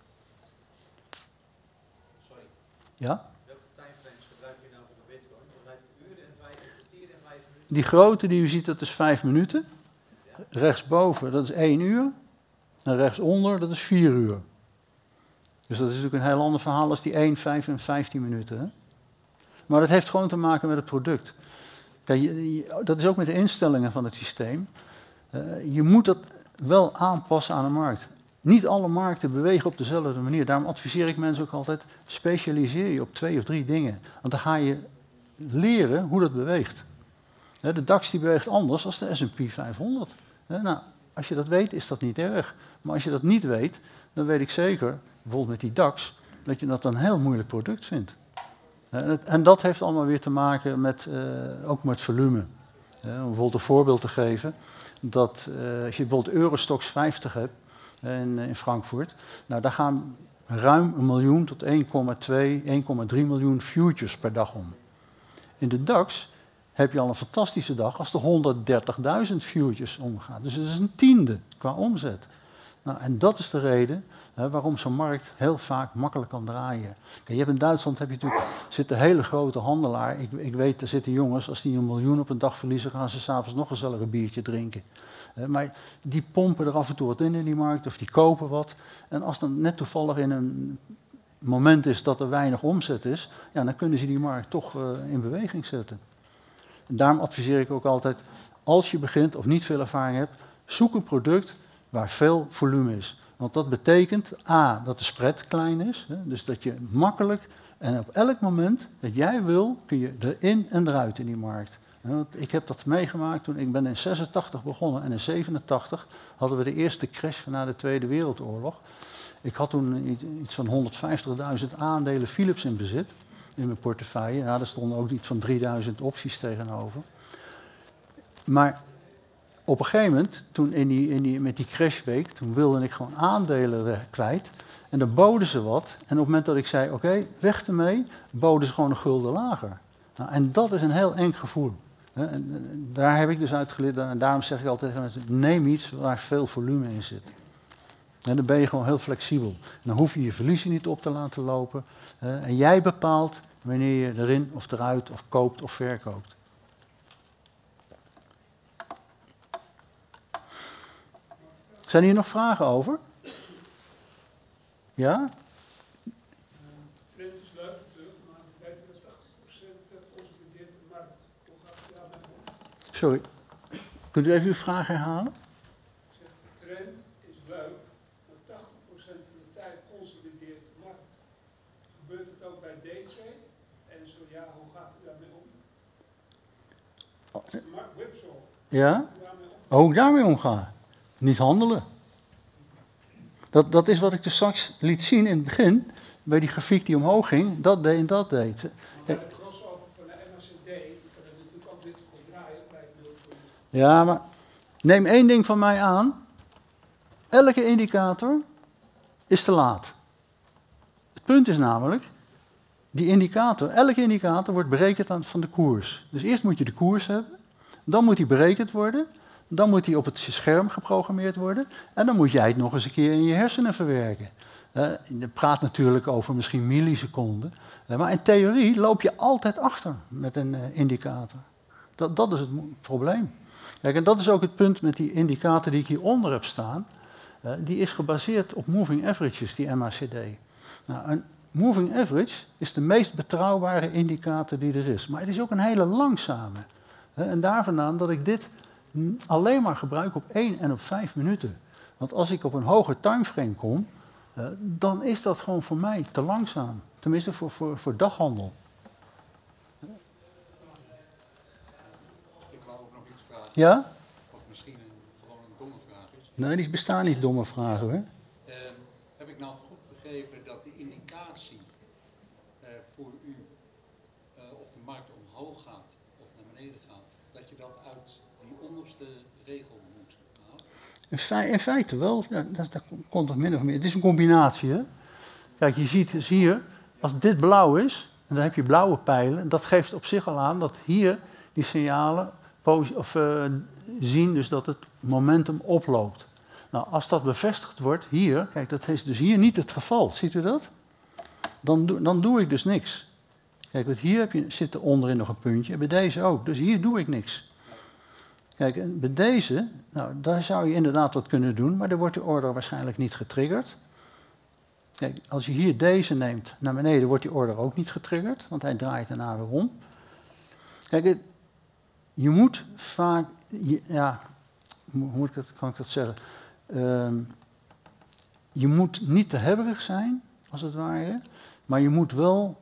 Sorry. Ja? Welke timeframes gebruik je nou voor de bitcoin? Dan heb je uren en 5, een kwartier en 5 minuten. Die grote die u ziet, dat is 5 minuten. Ja. Rechtsboven, dat is 1 uur. En rechtsonder, dat is 4 uur. Dus dat is natuurlijk een heel ander verhaal als die 1, 5 en 15 minuten. Hè? Maar dat heeft gewoon te maken met het product. Kijk, dat is ook met de instellingen van het systeem. Je moet dat wel aanpassen aan de markt. Niet alle markten bewegen op dezelfde manier. Daarom adviseer ik mensen ook altijd, specialiseer je op 2 of 3 dingen. Want dan ga je leren hoe dat beweegt. De DAX die beweegt anders dan de S&P 500. Nou, als je dat weet, is dat niet erg. Maar als je dat niet weet, dan weet ik zeker, bijvoorbeeld met die DAX, dat je dat een heel moeilijk product vindt. En dat heeft allemaal weer te maken met, ook met volume. Om bijvoorbeeld een voorbeeld te geven, dat als je bijvoorbeeld Eurostoxx 50 hebt in Frankfurt, nou daar gaan ruim 1 miljoen tot 1,2, 1,3 miljoen futures per dag om. In de DAX heb je al een fantastische dag als er 130.000 futures omgaan. Dus dat is een tiende qua omzet. Nou, en dat is de reden waarom zo'n markt heel vaak makkelijk kan draaien. Kijk, je hebt in Duitsland zit een hele grote handelaar. Ik weet, er zitten jongens, als die 1 miljoen op een dag verliezen, gaan ze s'avonds nog gezellig een biertje drinken. Maar die pompen er af en toe wat in die markt, of die kopen wat. En als dan net toevallig in moment is dat er weinig omzet is, ja, dan kunnen ze die markt toch in beweging zetten. En daarom adviseer ik ook altijd, als je begint of niet veel ervaring hebt, zoek een product waar veel volume is. Want dat betekent A, dat de spread klein is, hè, dus dat je makkelijk en op elk moment dat jij wil, kun je erin en eruit in die markt. Want ik heb dat meegemaakt toen ik ben in 86 begonnen en in 87 hadden we de eerste crash na de Tweede Wereldoorlog. Ik had toen iets van 150.000 aandelen Philips in bezit, in mijn portefeuille. Ja, er stonden ook iets van 3000 opties tegenover. Maar op een gegeven moment, toen met die crashweek, toen wilde ik gewoon aandelen kwijt. En dan boden ze wat. En op het moment dat ik zei, oké, weg ermee, boden ze gewoon een gulden lager. Nou, en dat is een heel eng gevoel. En daar heb ik dus uit geleerd. En daarom zeg ik altijd tegen mensen, neem iets waar veel volume in zit. En dan ben je gewoon heel flexibel. En dan hoef je je verliezen niet op te laten lopen. En jij bepaalt wanneer je erin of eruit of koopt of verkoopt. Zijn hier nog vragen over? Ja? Trend is leuk natuurlijk, maar het lijkt dat 80% consolideert de markt. Hoe gaat het daarmee om? Sorry. Kunt u even uw vraag herhalen? Ik zeg, de trend is leuk, maar 80% van de tijd consolideert de markt. Gebeurt het ook bij daytrade? En zo ja, hoe gaat u daarmee om? Als de markt whipsaw, Ja? hoe gaat u daarmee om? Hoe ik daarmee omga? Niet handelen. Dat is wat ik dus straks liet zien in het begin, bij die grafiek die omhoog ging, dat deed en dat deed. Maar bij de crossover van de MACD kan het natuurlijk ook dit goed draaien, lijkt me ook. Ja, maar neem één ding van mij aan. Elke indicator is te laat. Het punt is namelijk, elke indicator wordt berekend van de koers. Dus eerst moet je de koers hebben, dan moet die berekend worden, dan moet die op het scherm geprogrammeerd worden en dan moet jij het nog eens een keer in je hersenen verwerken. Je praat natuurlijk over misschien milliseconden, maar in theorie loop je altijd achter met een indicator. Dat is het probleem. Kijk, en dat is ook het punt met die indicator die ik hieronder heb staan. Die is gebaseerd op moving averages, die MACD. Nou, een moving average is de meest betrouwbare indicator die er is. Maar het is ook een hele langzame. En daar vandaan dat ik dit alleen maar gebruik op 1 en op 5 minuten. Want als ik op een hoger timeframe kom, dan is dat gewoon voor mij te langzaam. Tenminste voor daghandel. Ik wou ook nog iets vragen, Ja? wat misschien gewoon een domme vraag is. Nee, die bestaan niet domme vragen hoor. Heb ik nou goed begrepen dat de indicatie voor u of de markt omhoog gaat of naar beneden gaat, dat je dat uit die onderste regel moet halen? In feite wel, ja, dat komt toch min of meer. Het is een combinatie. Hè? Kijk, je ziet dus hier, als dit blauw is, en dan heb je blauwe pijlen, dat geeft op zich al aan dat hier die signalen zien dus dat het momentum oploopt. Nou, als dat bevestigd wordt hier, kijk, dat is dus hier niet het geval. Ziet u dat? Dan doe ik dus niks. Kijk, want hier zit er onderin nog een puntje, en bij deze ook. Dus hier doe ik niks. Kijk, en bij deze, nou, daar zou je inderdaad wat kunnen doen, maar dan wordt de order waarschijnlijk niet getriggerd. Kijk, als je hier deze neemt naar beneden, wordt die order ook niet getriggerd, want hij draait daarna weer om. Kijk, je moet vaak, ja, hoe kan ik dat zeggen? Je moet niet te hebberig zijn, als het ware, maar je moet wel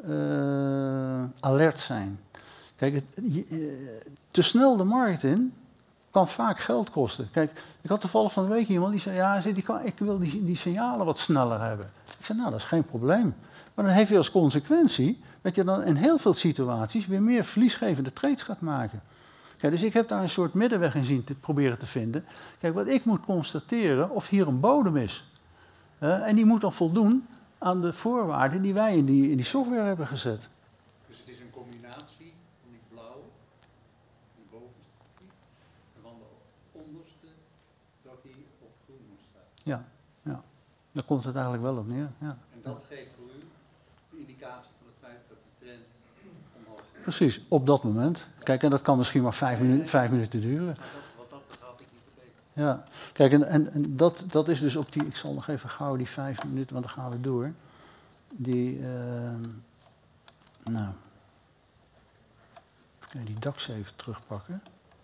alert zijn. Kijk, te snel de markt in kan vaak geld kosten. Kijk, ik had toevallig van de week iemand die zei, ja, ik wil die signalen wat sneller hebben. Ik zei, nou, dat is geen probleem. Maar dan heeft je als consequentie dat je dan in heel veel situaties weer meer verliesgevende trades gaat maken. Kijk, dus ik heb daar een soort middenweg in zien te proberen te vinden. Kijk, wat ik moet constateren of hier een bodem is. En die moet dan voldoen aan de voorwaarden die wij in die software hebben gezet. Dus het is een combinatie van die blauwe, die bovenste grafiek, en van de onderste, dat die op groen moet staan. Ja. Daar komt het eigenlijk wel op neer. Ja. En dat geeft voor u de indicatie van het feit dat de trend omhoog gaat. Precies, op dat moment. Kijk, en dat kan misschien maar 5 minuten duren. Maar wat dat betreft ik niet begrepen. Ja, kijk, en dat is dus op die, ik zal nog even gauw die 5 minuten, want dan gaan we door. nou, kan je die DAX even terugpakken.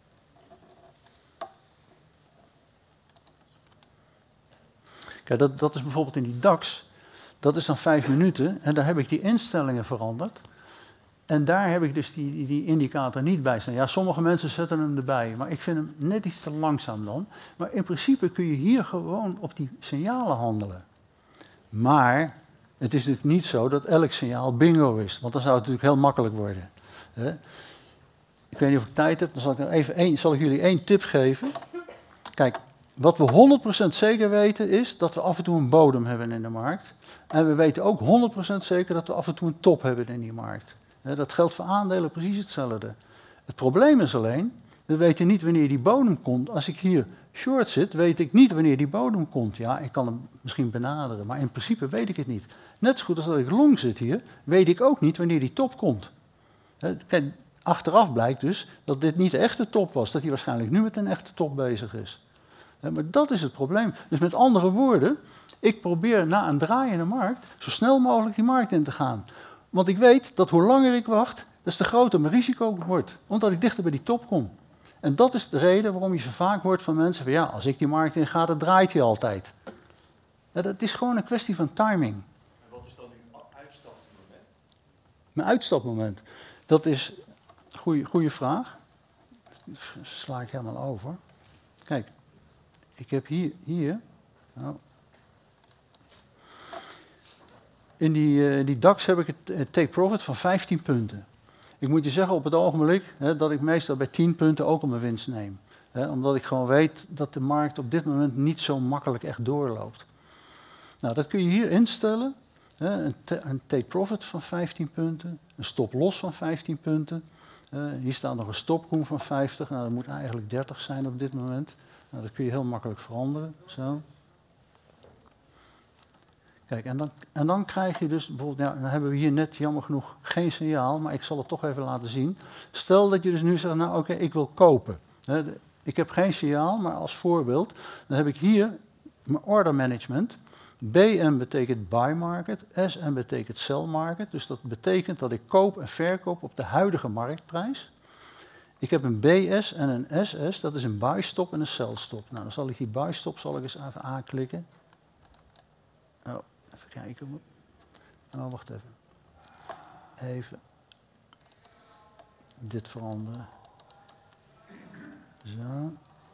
Kijk, dat is bijvoorbeeld in die DAX, dat is dan 5 minuten en daar heb ik die instellingen veranderd. En daar heb ik dus die indicator niet bij staan. Ja, sommige mensen zetten hem erbij, maar ik vind hem net iets te langzaam dan. Maar in principe kun je hier gewoon op die signalen handelen. Maar het is natuurlijk niet zo dat elk signaal bingo is, want dan zou het natuurlijk heel makkelijk worden. Ik weet niet of ik tijd heb, dan zal ik jullie 1 tip geven. Kijk, wat we 100% zeker weten is dat we af en toe een bodem hebben in de markt. En we weten ook 100% zeker dat we af en toe een top hebben in die markt. Dat geldt voor aandelen precies hetzelfde. Het probleem is alleen, we weten niet wanneer die bodem komt. Als ik hier short zit, weet ik niet wanneer die bodem komt. Ja, ik kan hem misschien benaderen, maar in principe weet ik het niet. Net zo goed als dat ik long zit hier, weet ik ook niet wanneer die top komt. Kijk, achteraf blijkt dus dat dit niet de echte top was. Dat hij waarschijnlijk nu met een echte top bezig is. Maar dat is het probleem. Dus met andere woorden, ik probeer na een draaiende markt zo snel mogelijk die markt in te gaan. Want ik weet dat hoe langer ik wacht, des te groter mijn risico wordt. Omdat ik dichter bij die top kom. En dat is de reden waarom je zo vaak hoort van mensen van ja, als ik die markt in ga, dan draait hij altijd. Ja, dat is gewoon een kwestie van timing. En wat is dan uw uitstapmoment? Mijn uitstapmoment, dat is een goede vraag. Dat sla ik helemaal over. Kijk, ik heb hier nou, in die DAX heb ik het take profit van 15 punten. Ik moet je zeggen op het ogenblik dat ik meestal bij 10 punten ook al mijn winst neem. Omdat ik gewoon weet dat de markt op dit moment niet zo makkelijk echt doorloopt. Nou, dat kun je hier instellen. Een take profit van 15 punten, een stop loss van 15 punten. Hier staat nog een stopkoen van 50. Nou, dat moet eigenlijk 30 zijn op dit moment. Nou, dat kun je heel makkelijk veranderen. Zo. Kijk, en dan krijg je dus bijvoorbeeld, ja, dan hebben we hier net jammer genoeg geen signaal, maar ik zal het toch even laten zien. Stel dat je dus nu zegt, nou oké, ik wil kopen. Ik heb geen signaal, maar als voorbeeld, dan heb ik hier mijn order management. BM betekent buy market, SM betekent sell market. Dus dat betekent dat ik koop en verkoop op de huidige marktprijs. Ik heb een BS en een SS, dat is een buy stop en een sell stop. Nou, dan zal ik die buy stop eens even aanklikken. Oh, even kijken. Oh, wacht even. Even dit veranderen. Zo.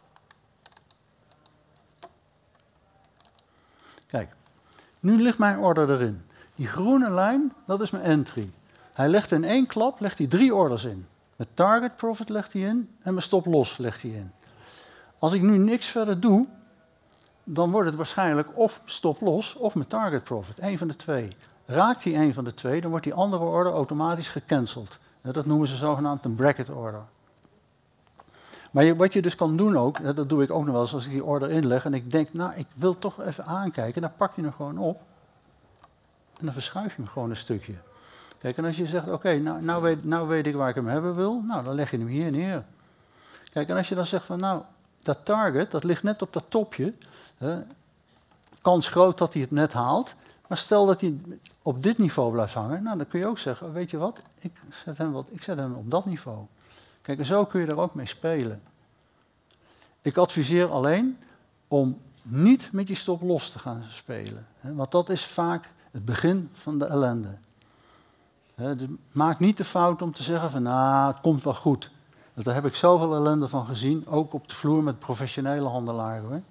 Kijk, nu ligt mijn order erin. Die groene lijn, dat is mijn entry. Hij legt in 1 klap 3 orders in. Mijn target profit legt hij in en mijn stop loss legt hij in. Als ik nu niks verder doe, dan wordt het waarschijnlijk of stop loss of mijn target profit. 1 van de 2. Raakt hij 1 van de 2, dan wordt die andere order automatisch gecanceld. Dat noemen ze zogenaamd een bracket order. Maar wat je dus kan doen ook, dat doe ik ook nog wel eens als ik die order inleg en ik denk, nou, ik wil toch even aankijken, dan pak je hem gewoon op en dan verschuif je hem gewoon een stukje. Kijk, en als je zegt, oké, nou weet ik waar ik hem hebben wil, nou, dan leg je hem hier neer. Kijk, en als je dan zegt van, nou, dat target, dat ligt net op dat topje, kans groot dat hij het net haalt, maar stel dat hij op dit niveau blijft hangen, nou, dan kun je ook zeggen, weet je wat, ik zet hem op dat niveau. Kijk, en zo kun je er ook mee spelen. Ik adviseer alleen om niet met je stop los te gaan spelen. Want dat is vaak het begin van de ellende. Dus maak niet de fout om te zeggen van, nou, het komt wel goed. Want daar heb ik zoveel ellende van gezien, ook op de vloer met professionele handelaren. Hoor.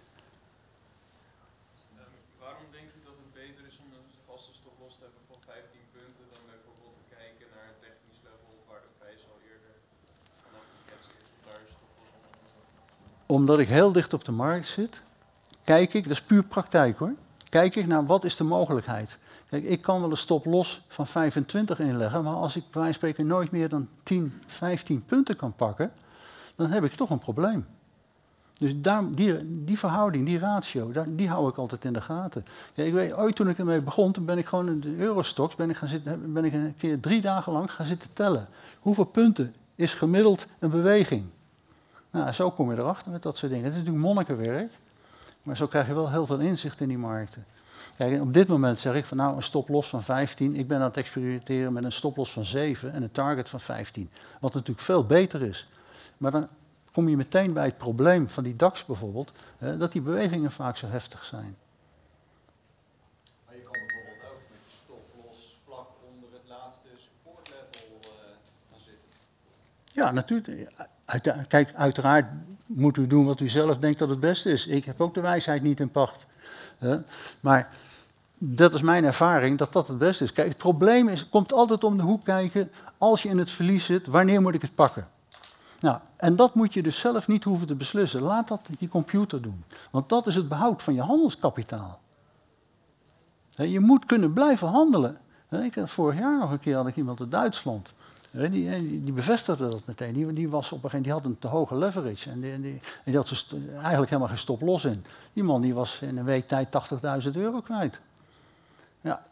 Waarom denkt u dat het beter is om een vaste stop los te hebben van 15 punten dan bijvoorbeeld te kijken naar een technisch level waar de prijs al eerder vanaf geketst is, of daar een stop los onder is? Omdat ik heel dicht op de markt zit, kijk ik, dat is puur praktijk hoor, kijk ik naar wat is de mogelijkheid. Kijk, ik kan wel een stop los van 25 inleggen, maar als ik bij wijze van spreken nooit meer dan 10, 15 punten kan pakken, dan heb ik toch een probleem. Dus die verhouding, die ratio, die hou ik altijd in de gaten. Kijk, ik weet, ooit toen ik ermee begon, toen ben ik gewoon in de Eurostoxx, ben ik een keer 3 dagen lang gaan zitten tellen. Hoeveel punten is gemiddeld een beweging? Nou, zo kom je erachter met dat soort dingen. Het is natuurlijk monnikenwerk, maar zo krijg je wel heel veel inzicht in die markten. Kijk, op dit moment zeg ik van nou een stop-loss van 15. Ik ben aan het experimenteren met een stop-loss van 7 en een target van 15. Wat natuurlijk veel beter is. Maar dan kom je meteen bij het probleem van die DAX bijvoorbeeld, dat die bewegingen vaak zo heftig zijn. Maar je kan bijvoorbeeld ook met je stop-loss vlak onder het laatste supportlevel gaan zitten. Ja, natuurlijk. Kijk, uiteraard moet u doen wat u zelf denkt dat het beste is. Ik heb ook de wijsheid niet in pacht. Maar dat is mijn ervaring, dat dat het beste is. Kijk, het probleem is, komt altijd om de hoek kijken, als je in het verlies zit, wanneer moet ik het pakken? Nou, en dat moet je dus zelf niet hoeven te beslissen. Laat dat die computer doen. Want dat is het behoud van je handelskapitaal. Je moet kunnen blijven handelen. Vorig jaar nog een keer had ik iemand uit Duitsland. Die bevestigde dat meteen. Die was op een gegeven moment, die had een te hoge leverage. En die had dus eigenlijk helemaal geen stop-loss in. Die man die was in een week tijd 80.000 euro kwijt. Ja,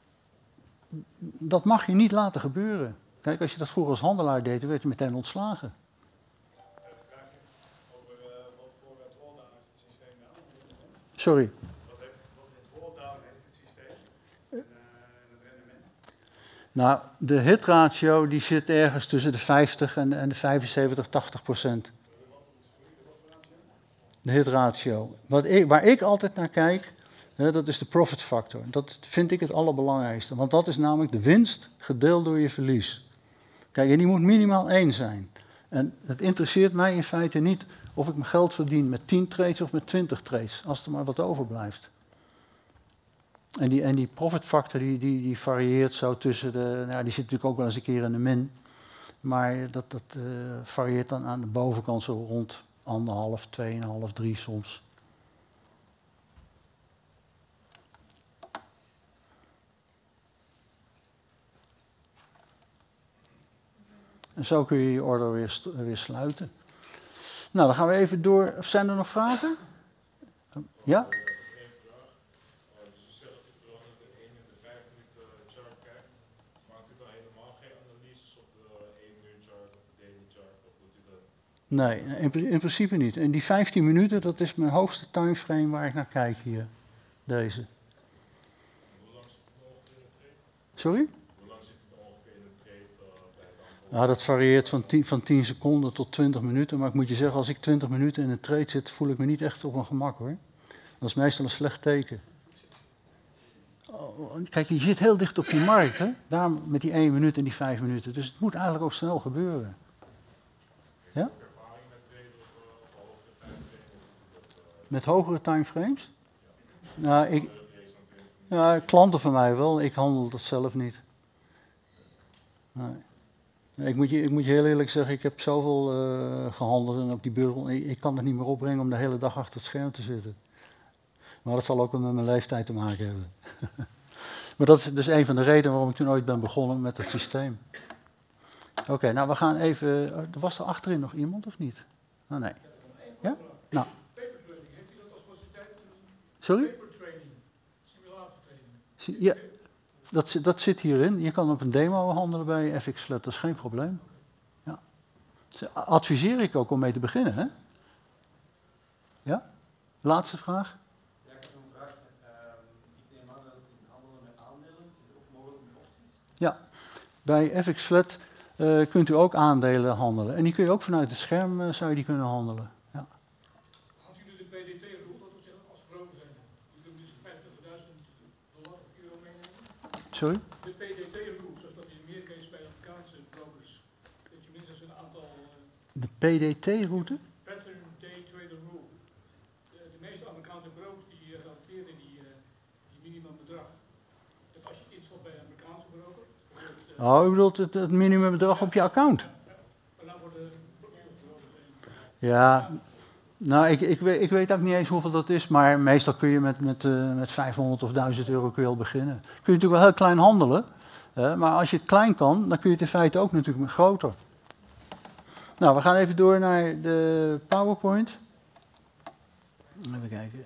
dat mag je niet laten gebeuren. Kijk, als je dat vroeger als handelaar deed, dan werd je meteen ontslagen. Sorry. Wat voor drawdown heeft het systeem en het rendement? Nou, de hitratio die zit ergens tussen de 50 en de 75, 80%. De hitratio. Waar ik altijd naar kijk, dat is de profit factor. Dat vind ik het allerbelangrijkste. Want dat is namelijk de winst gedeeld door je verlies. Kijk, en die moet minimaal 1 zijn. En het interesseert mij in feite niet of ik mijn geld verdien met 10 trades of met 20 trades. Als er maar wat overblijft. En die profit factor die varieert zo tussen de... Nou, die zit natuurlijk ook wel eens een keer in de min. Maar dat varieert dan aan de bovenkant zo rond 1,5, 2,5, 3 soms. En zo kun je je order weer sluiten. Nou, dan gaan we even door. Zijn er nog vragen? Ja? Dus u zegt dat u vooral naar de 1 en de 5 minuten chart kijkt. Maakt u dan helemaal geen analyses op de 1 uur chart of de daily chart? Of doet u dat? Nee, in principe niet. En die 15 minuten, dat is mijn hoogste timeframe waar ik naar kijk hier. Deze. Hoe lang zit u ongeveer in de trade? Sorry? Hoe lang zit u ongeveer in de trade bij de aanval? Nou, dat varieert van 10 seconden tot 20 minuten. Maar ik moet je zeggen, als ik 20 minuten in een trade zit, voel ik me niet echt op mijn gemak hoor. Dat is meestal een slecht teken. Kijk, je zit heel dicht op die markt, hè? Daarom met die 1 minuut en die 5 minuten. Dus het moet eigenlijk ook snel gebeuren. Ja? Ervaring met traden op hogere timeframe? Met hogere timeframes? Nou, ja, klanten van mij wel. Ik handel dat zelf niet. Nee. Ik moet je heel eerlijk zeggen, ik heb zoveel gehandeld en op die beurs. Ik kan het niet meer opbrengen om de hele dag achter het scherm te zitten. Maar dat zal ook wel met mijn leeftijd te maken hebben. Maar dat is dus een van de redenen waarom ik toen ooit ben begonnen met het systeem. Oké, nou we gaan even... Was er achterin nog iemand of niet? Oh, nee. Ja? Nou. Papertraining, heeft u dat als faciliteit? Sorry? Papertraining, simulatortraining. Ja, dat zit hierin. Je kan op een demo handelen bij FX-Flat, dat is geen probleem. Ja. Dus adviseer ik ook om mee te beginnen, hè? Ja? Laatste vraag? Ja, ik heb een vraag. Ik neem aan dat het handelen met aandelen is het ook mogelijk met opties. Ja, bij FX-Flat kunt u ook aandelen handelen. En die kun je ook vanuit het scherm zou je die kunnen handelen. Ja. Had u de PDT-rule, dat wil zeggen als broker zijn? U kunt dus $50.000 of euro meenemen? Sorry? De PDT-rule, zoals dat in Amerika is bij Amerikaanse brokers. Dat je minstens een aantal... De PDT-route? Pattern Day Trader Rule. De meeste Amerikaanse brokers die garanteren die minimumbedrag. Dat als je instapt bij een Amerikaanse broker. Oh, u bedoelt het minimumbedrag op je account? Maar nou voor de brokers zijn. Ja, nou ik weet ook niet eens hoeveel dat is, maar meestal kun je met 500 of 1000 euro kun je al beginnen. Kun je natuurlijk wel heel klein handelen, maar als je het klein kan, dan kun je het in feite ook natuurlijk groter. Nou, we gaan even door naar de PowerPoint. Even kijken.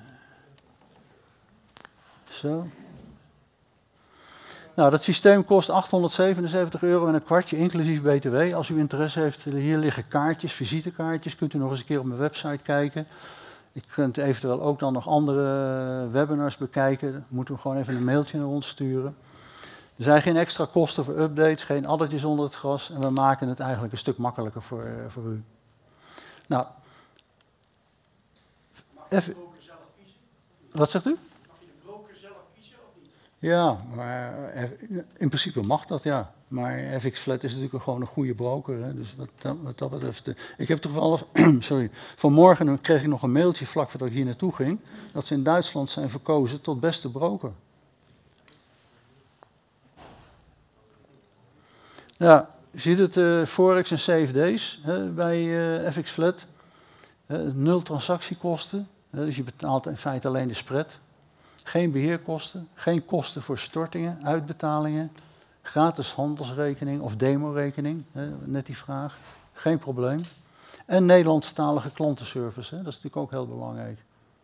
Zo. Nou, dat systeem kost €877 en een kwartje, inclusief BTW. Als u interesse heeft, hier liggen kaartjes, visitekaartjes. Kunt u nog eens een keer op mijn website kijken. Je kunt eventueel ook dan nog andere webinars bekijken. Moeten we gewoon even een mailtje naar ons sturen. Er zijn geen extra kosten voor updates, geen addertjes onder het gras. En we maken het eigenlijk een stuk makkelijker voor u. Nou, Mag je de even, broker zelf kiezen? wat zegt u? Mag je de broker zelf kiezen of niet? Ja, maar in principe mag dat, ja. Maar FX Flat is natuurlijk gewoon een goede broker. Hè? Dus wat dat betreft... Ik heb toch wel... sorry. Vanmorgen kreeg ik nog een mailtje vlak voordat ik hier naartoe ging. Dat ze in Duitsland zijn verkozen tot beste broker. Ja, je ziet het Forex en CFD's bij FX Flat. 0 transactiekosten. Dus je betaalt in feite alleen de spread. Geen beheerkosten, geen kosten voor stortingen, uitbetalingen, gratis handelsrekening of demorekening, net die vraag, geen probleem. En Nederlandstalige klantenservice, dat is natuurlijk ook heel belangrijk.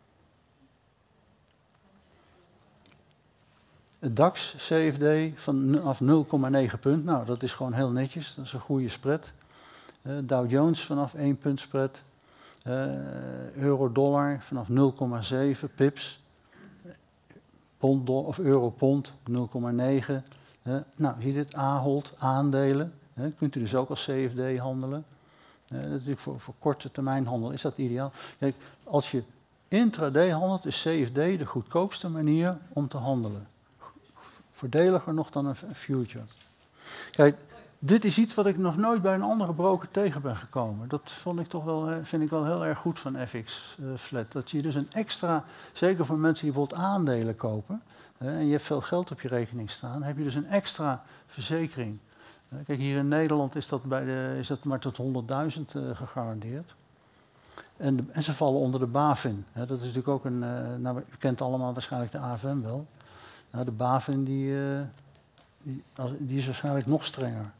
Het DAX CFD vanaf 0,9 punt, nou dat is gewoon heel netjes, dat is een goede spread. Dow Jones vanaf 1 punt spread, euro-dollar vanaf 0,7 pips. Pond of euro-pond 0,9. Nou, zie je dit? Ahold, aandelen. Kunt u dus ook als CFD handelen. Natuurlijk voor korte termijn handel is dat ideaal. Kijk, als je intraday handelt, is CFD de goedkoopste manier om te handelen. Voordeliger nog dan een future. Kijk, dit is iets wat ik nog nooit bij een andere broker tegen ben gekomen. Dat vond ik toch wel, vind ik wel heel erg goed van FX Flat. Dat je dus een extra, zeker voor mensen die bijvoorbeeld aandelen kopen, en je hebt veel geld op je rekening staan, heb je dus een extra verzekering. Kijk, hier in Nederland is dat maar tot 100.000 gegarandeerd. En ze vallen onder de BaFin. Dat is natuurlijk ook een, nou, u kent allemaal waarschijnlijk de AFM wel. Nou, de BaFin die is waarschijnlijk nog strenger.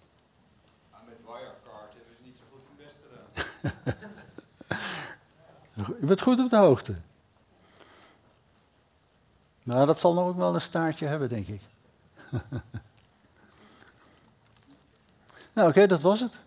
Je bent goed op de hoogte. Nou, dat zal nog ook wel een staartje hebben, denk ik. Nou, oké, dat was het.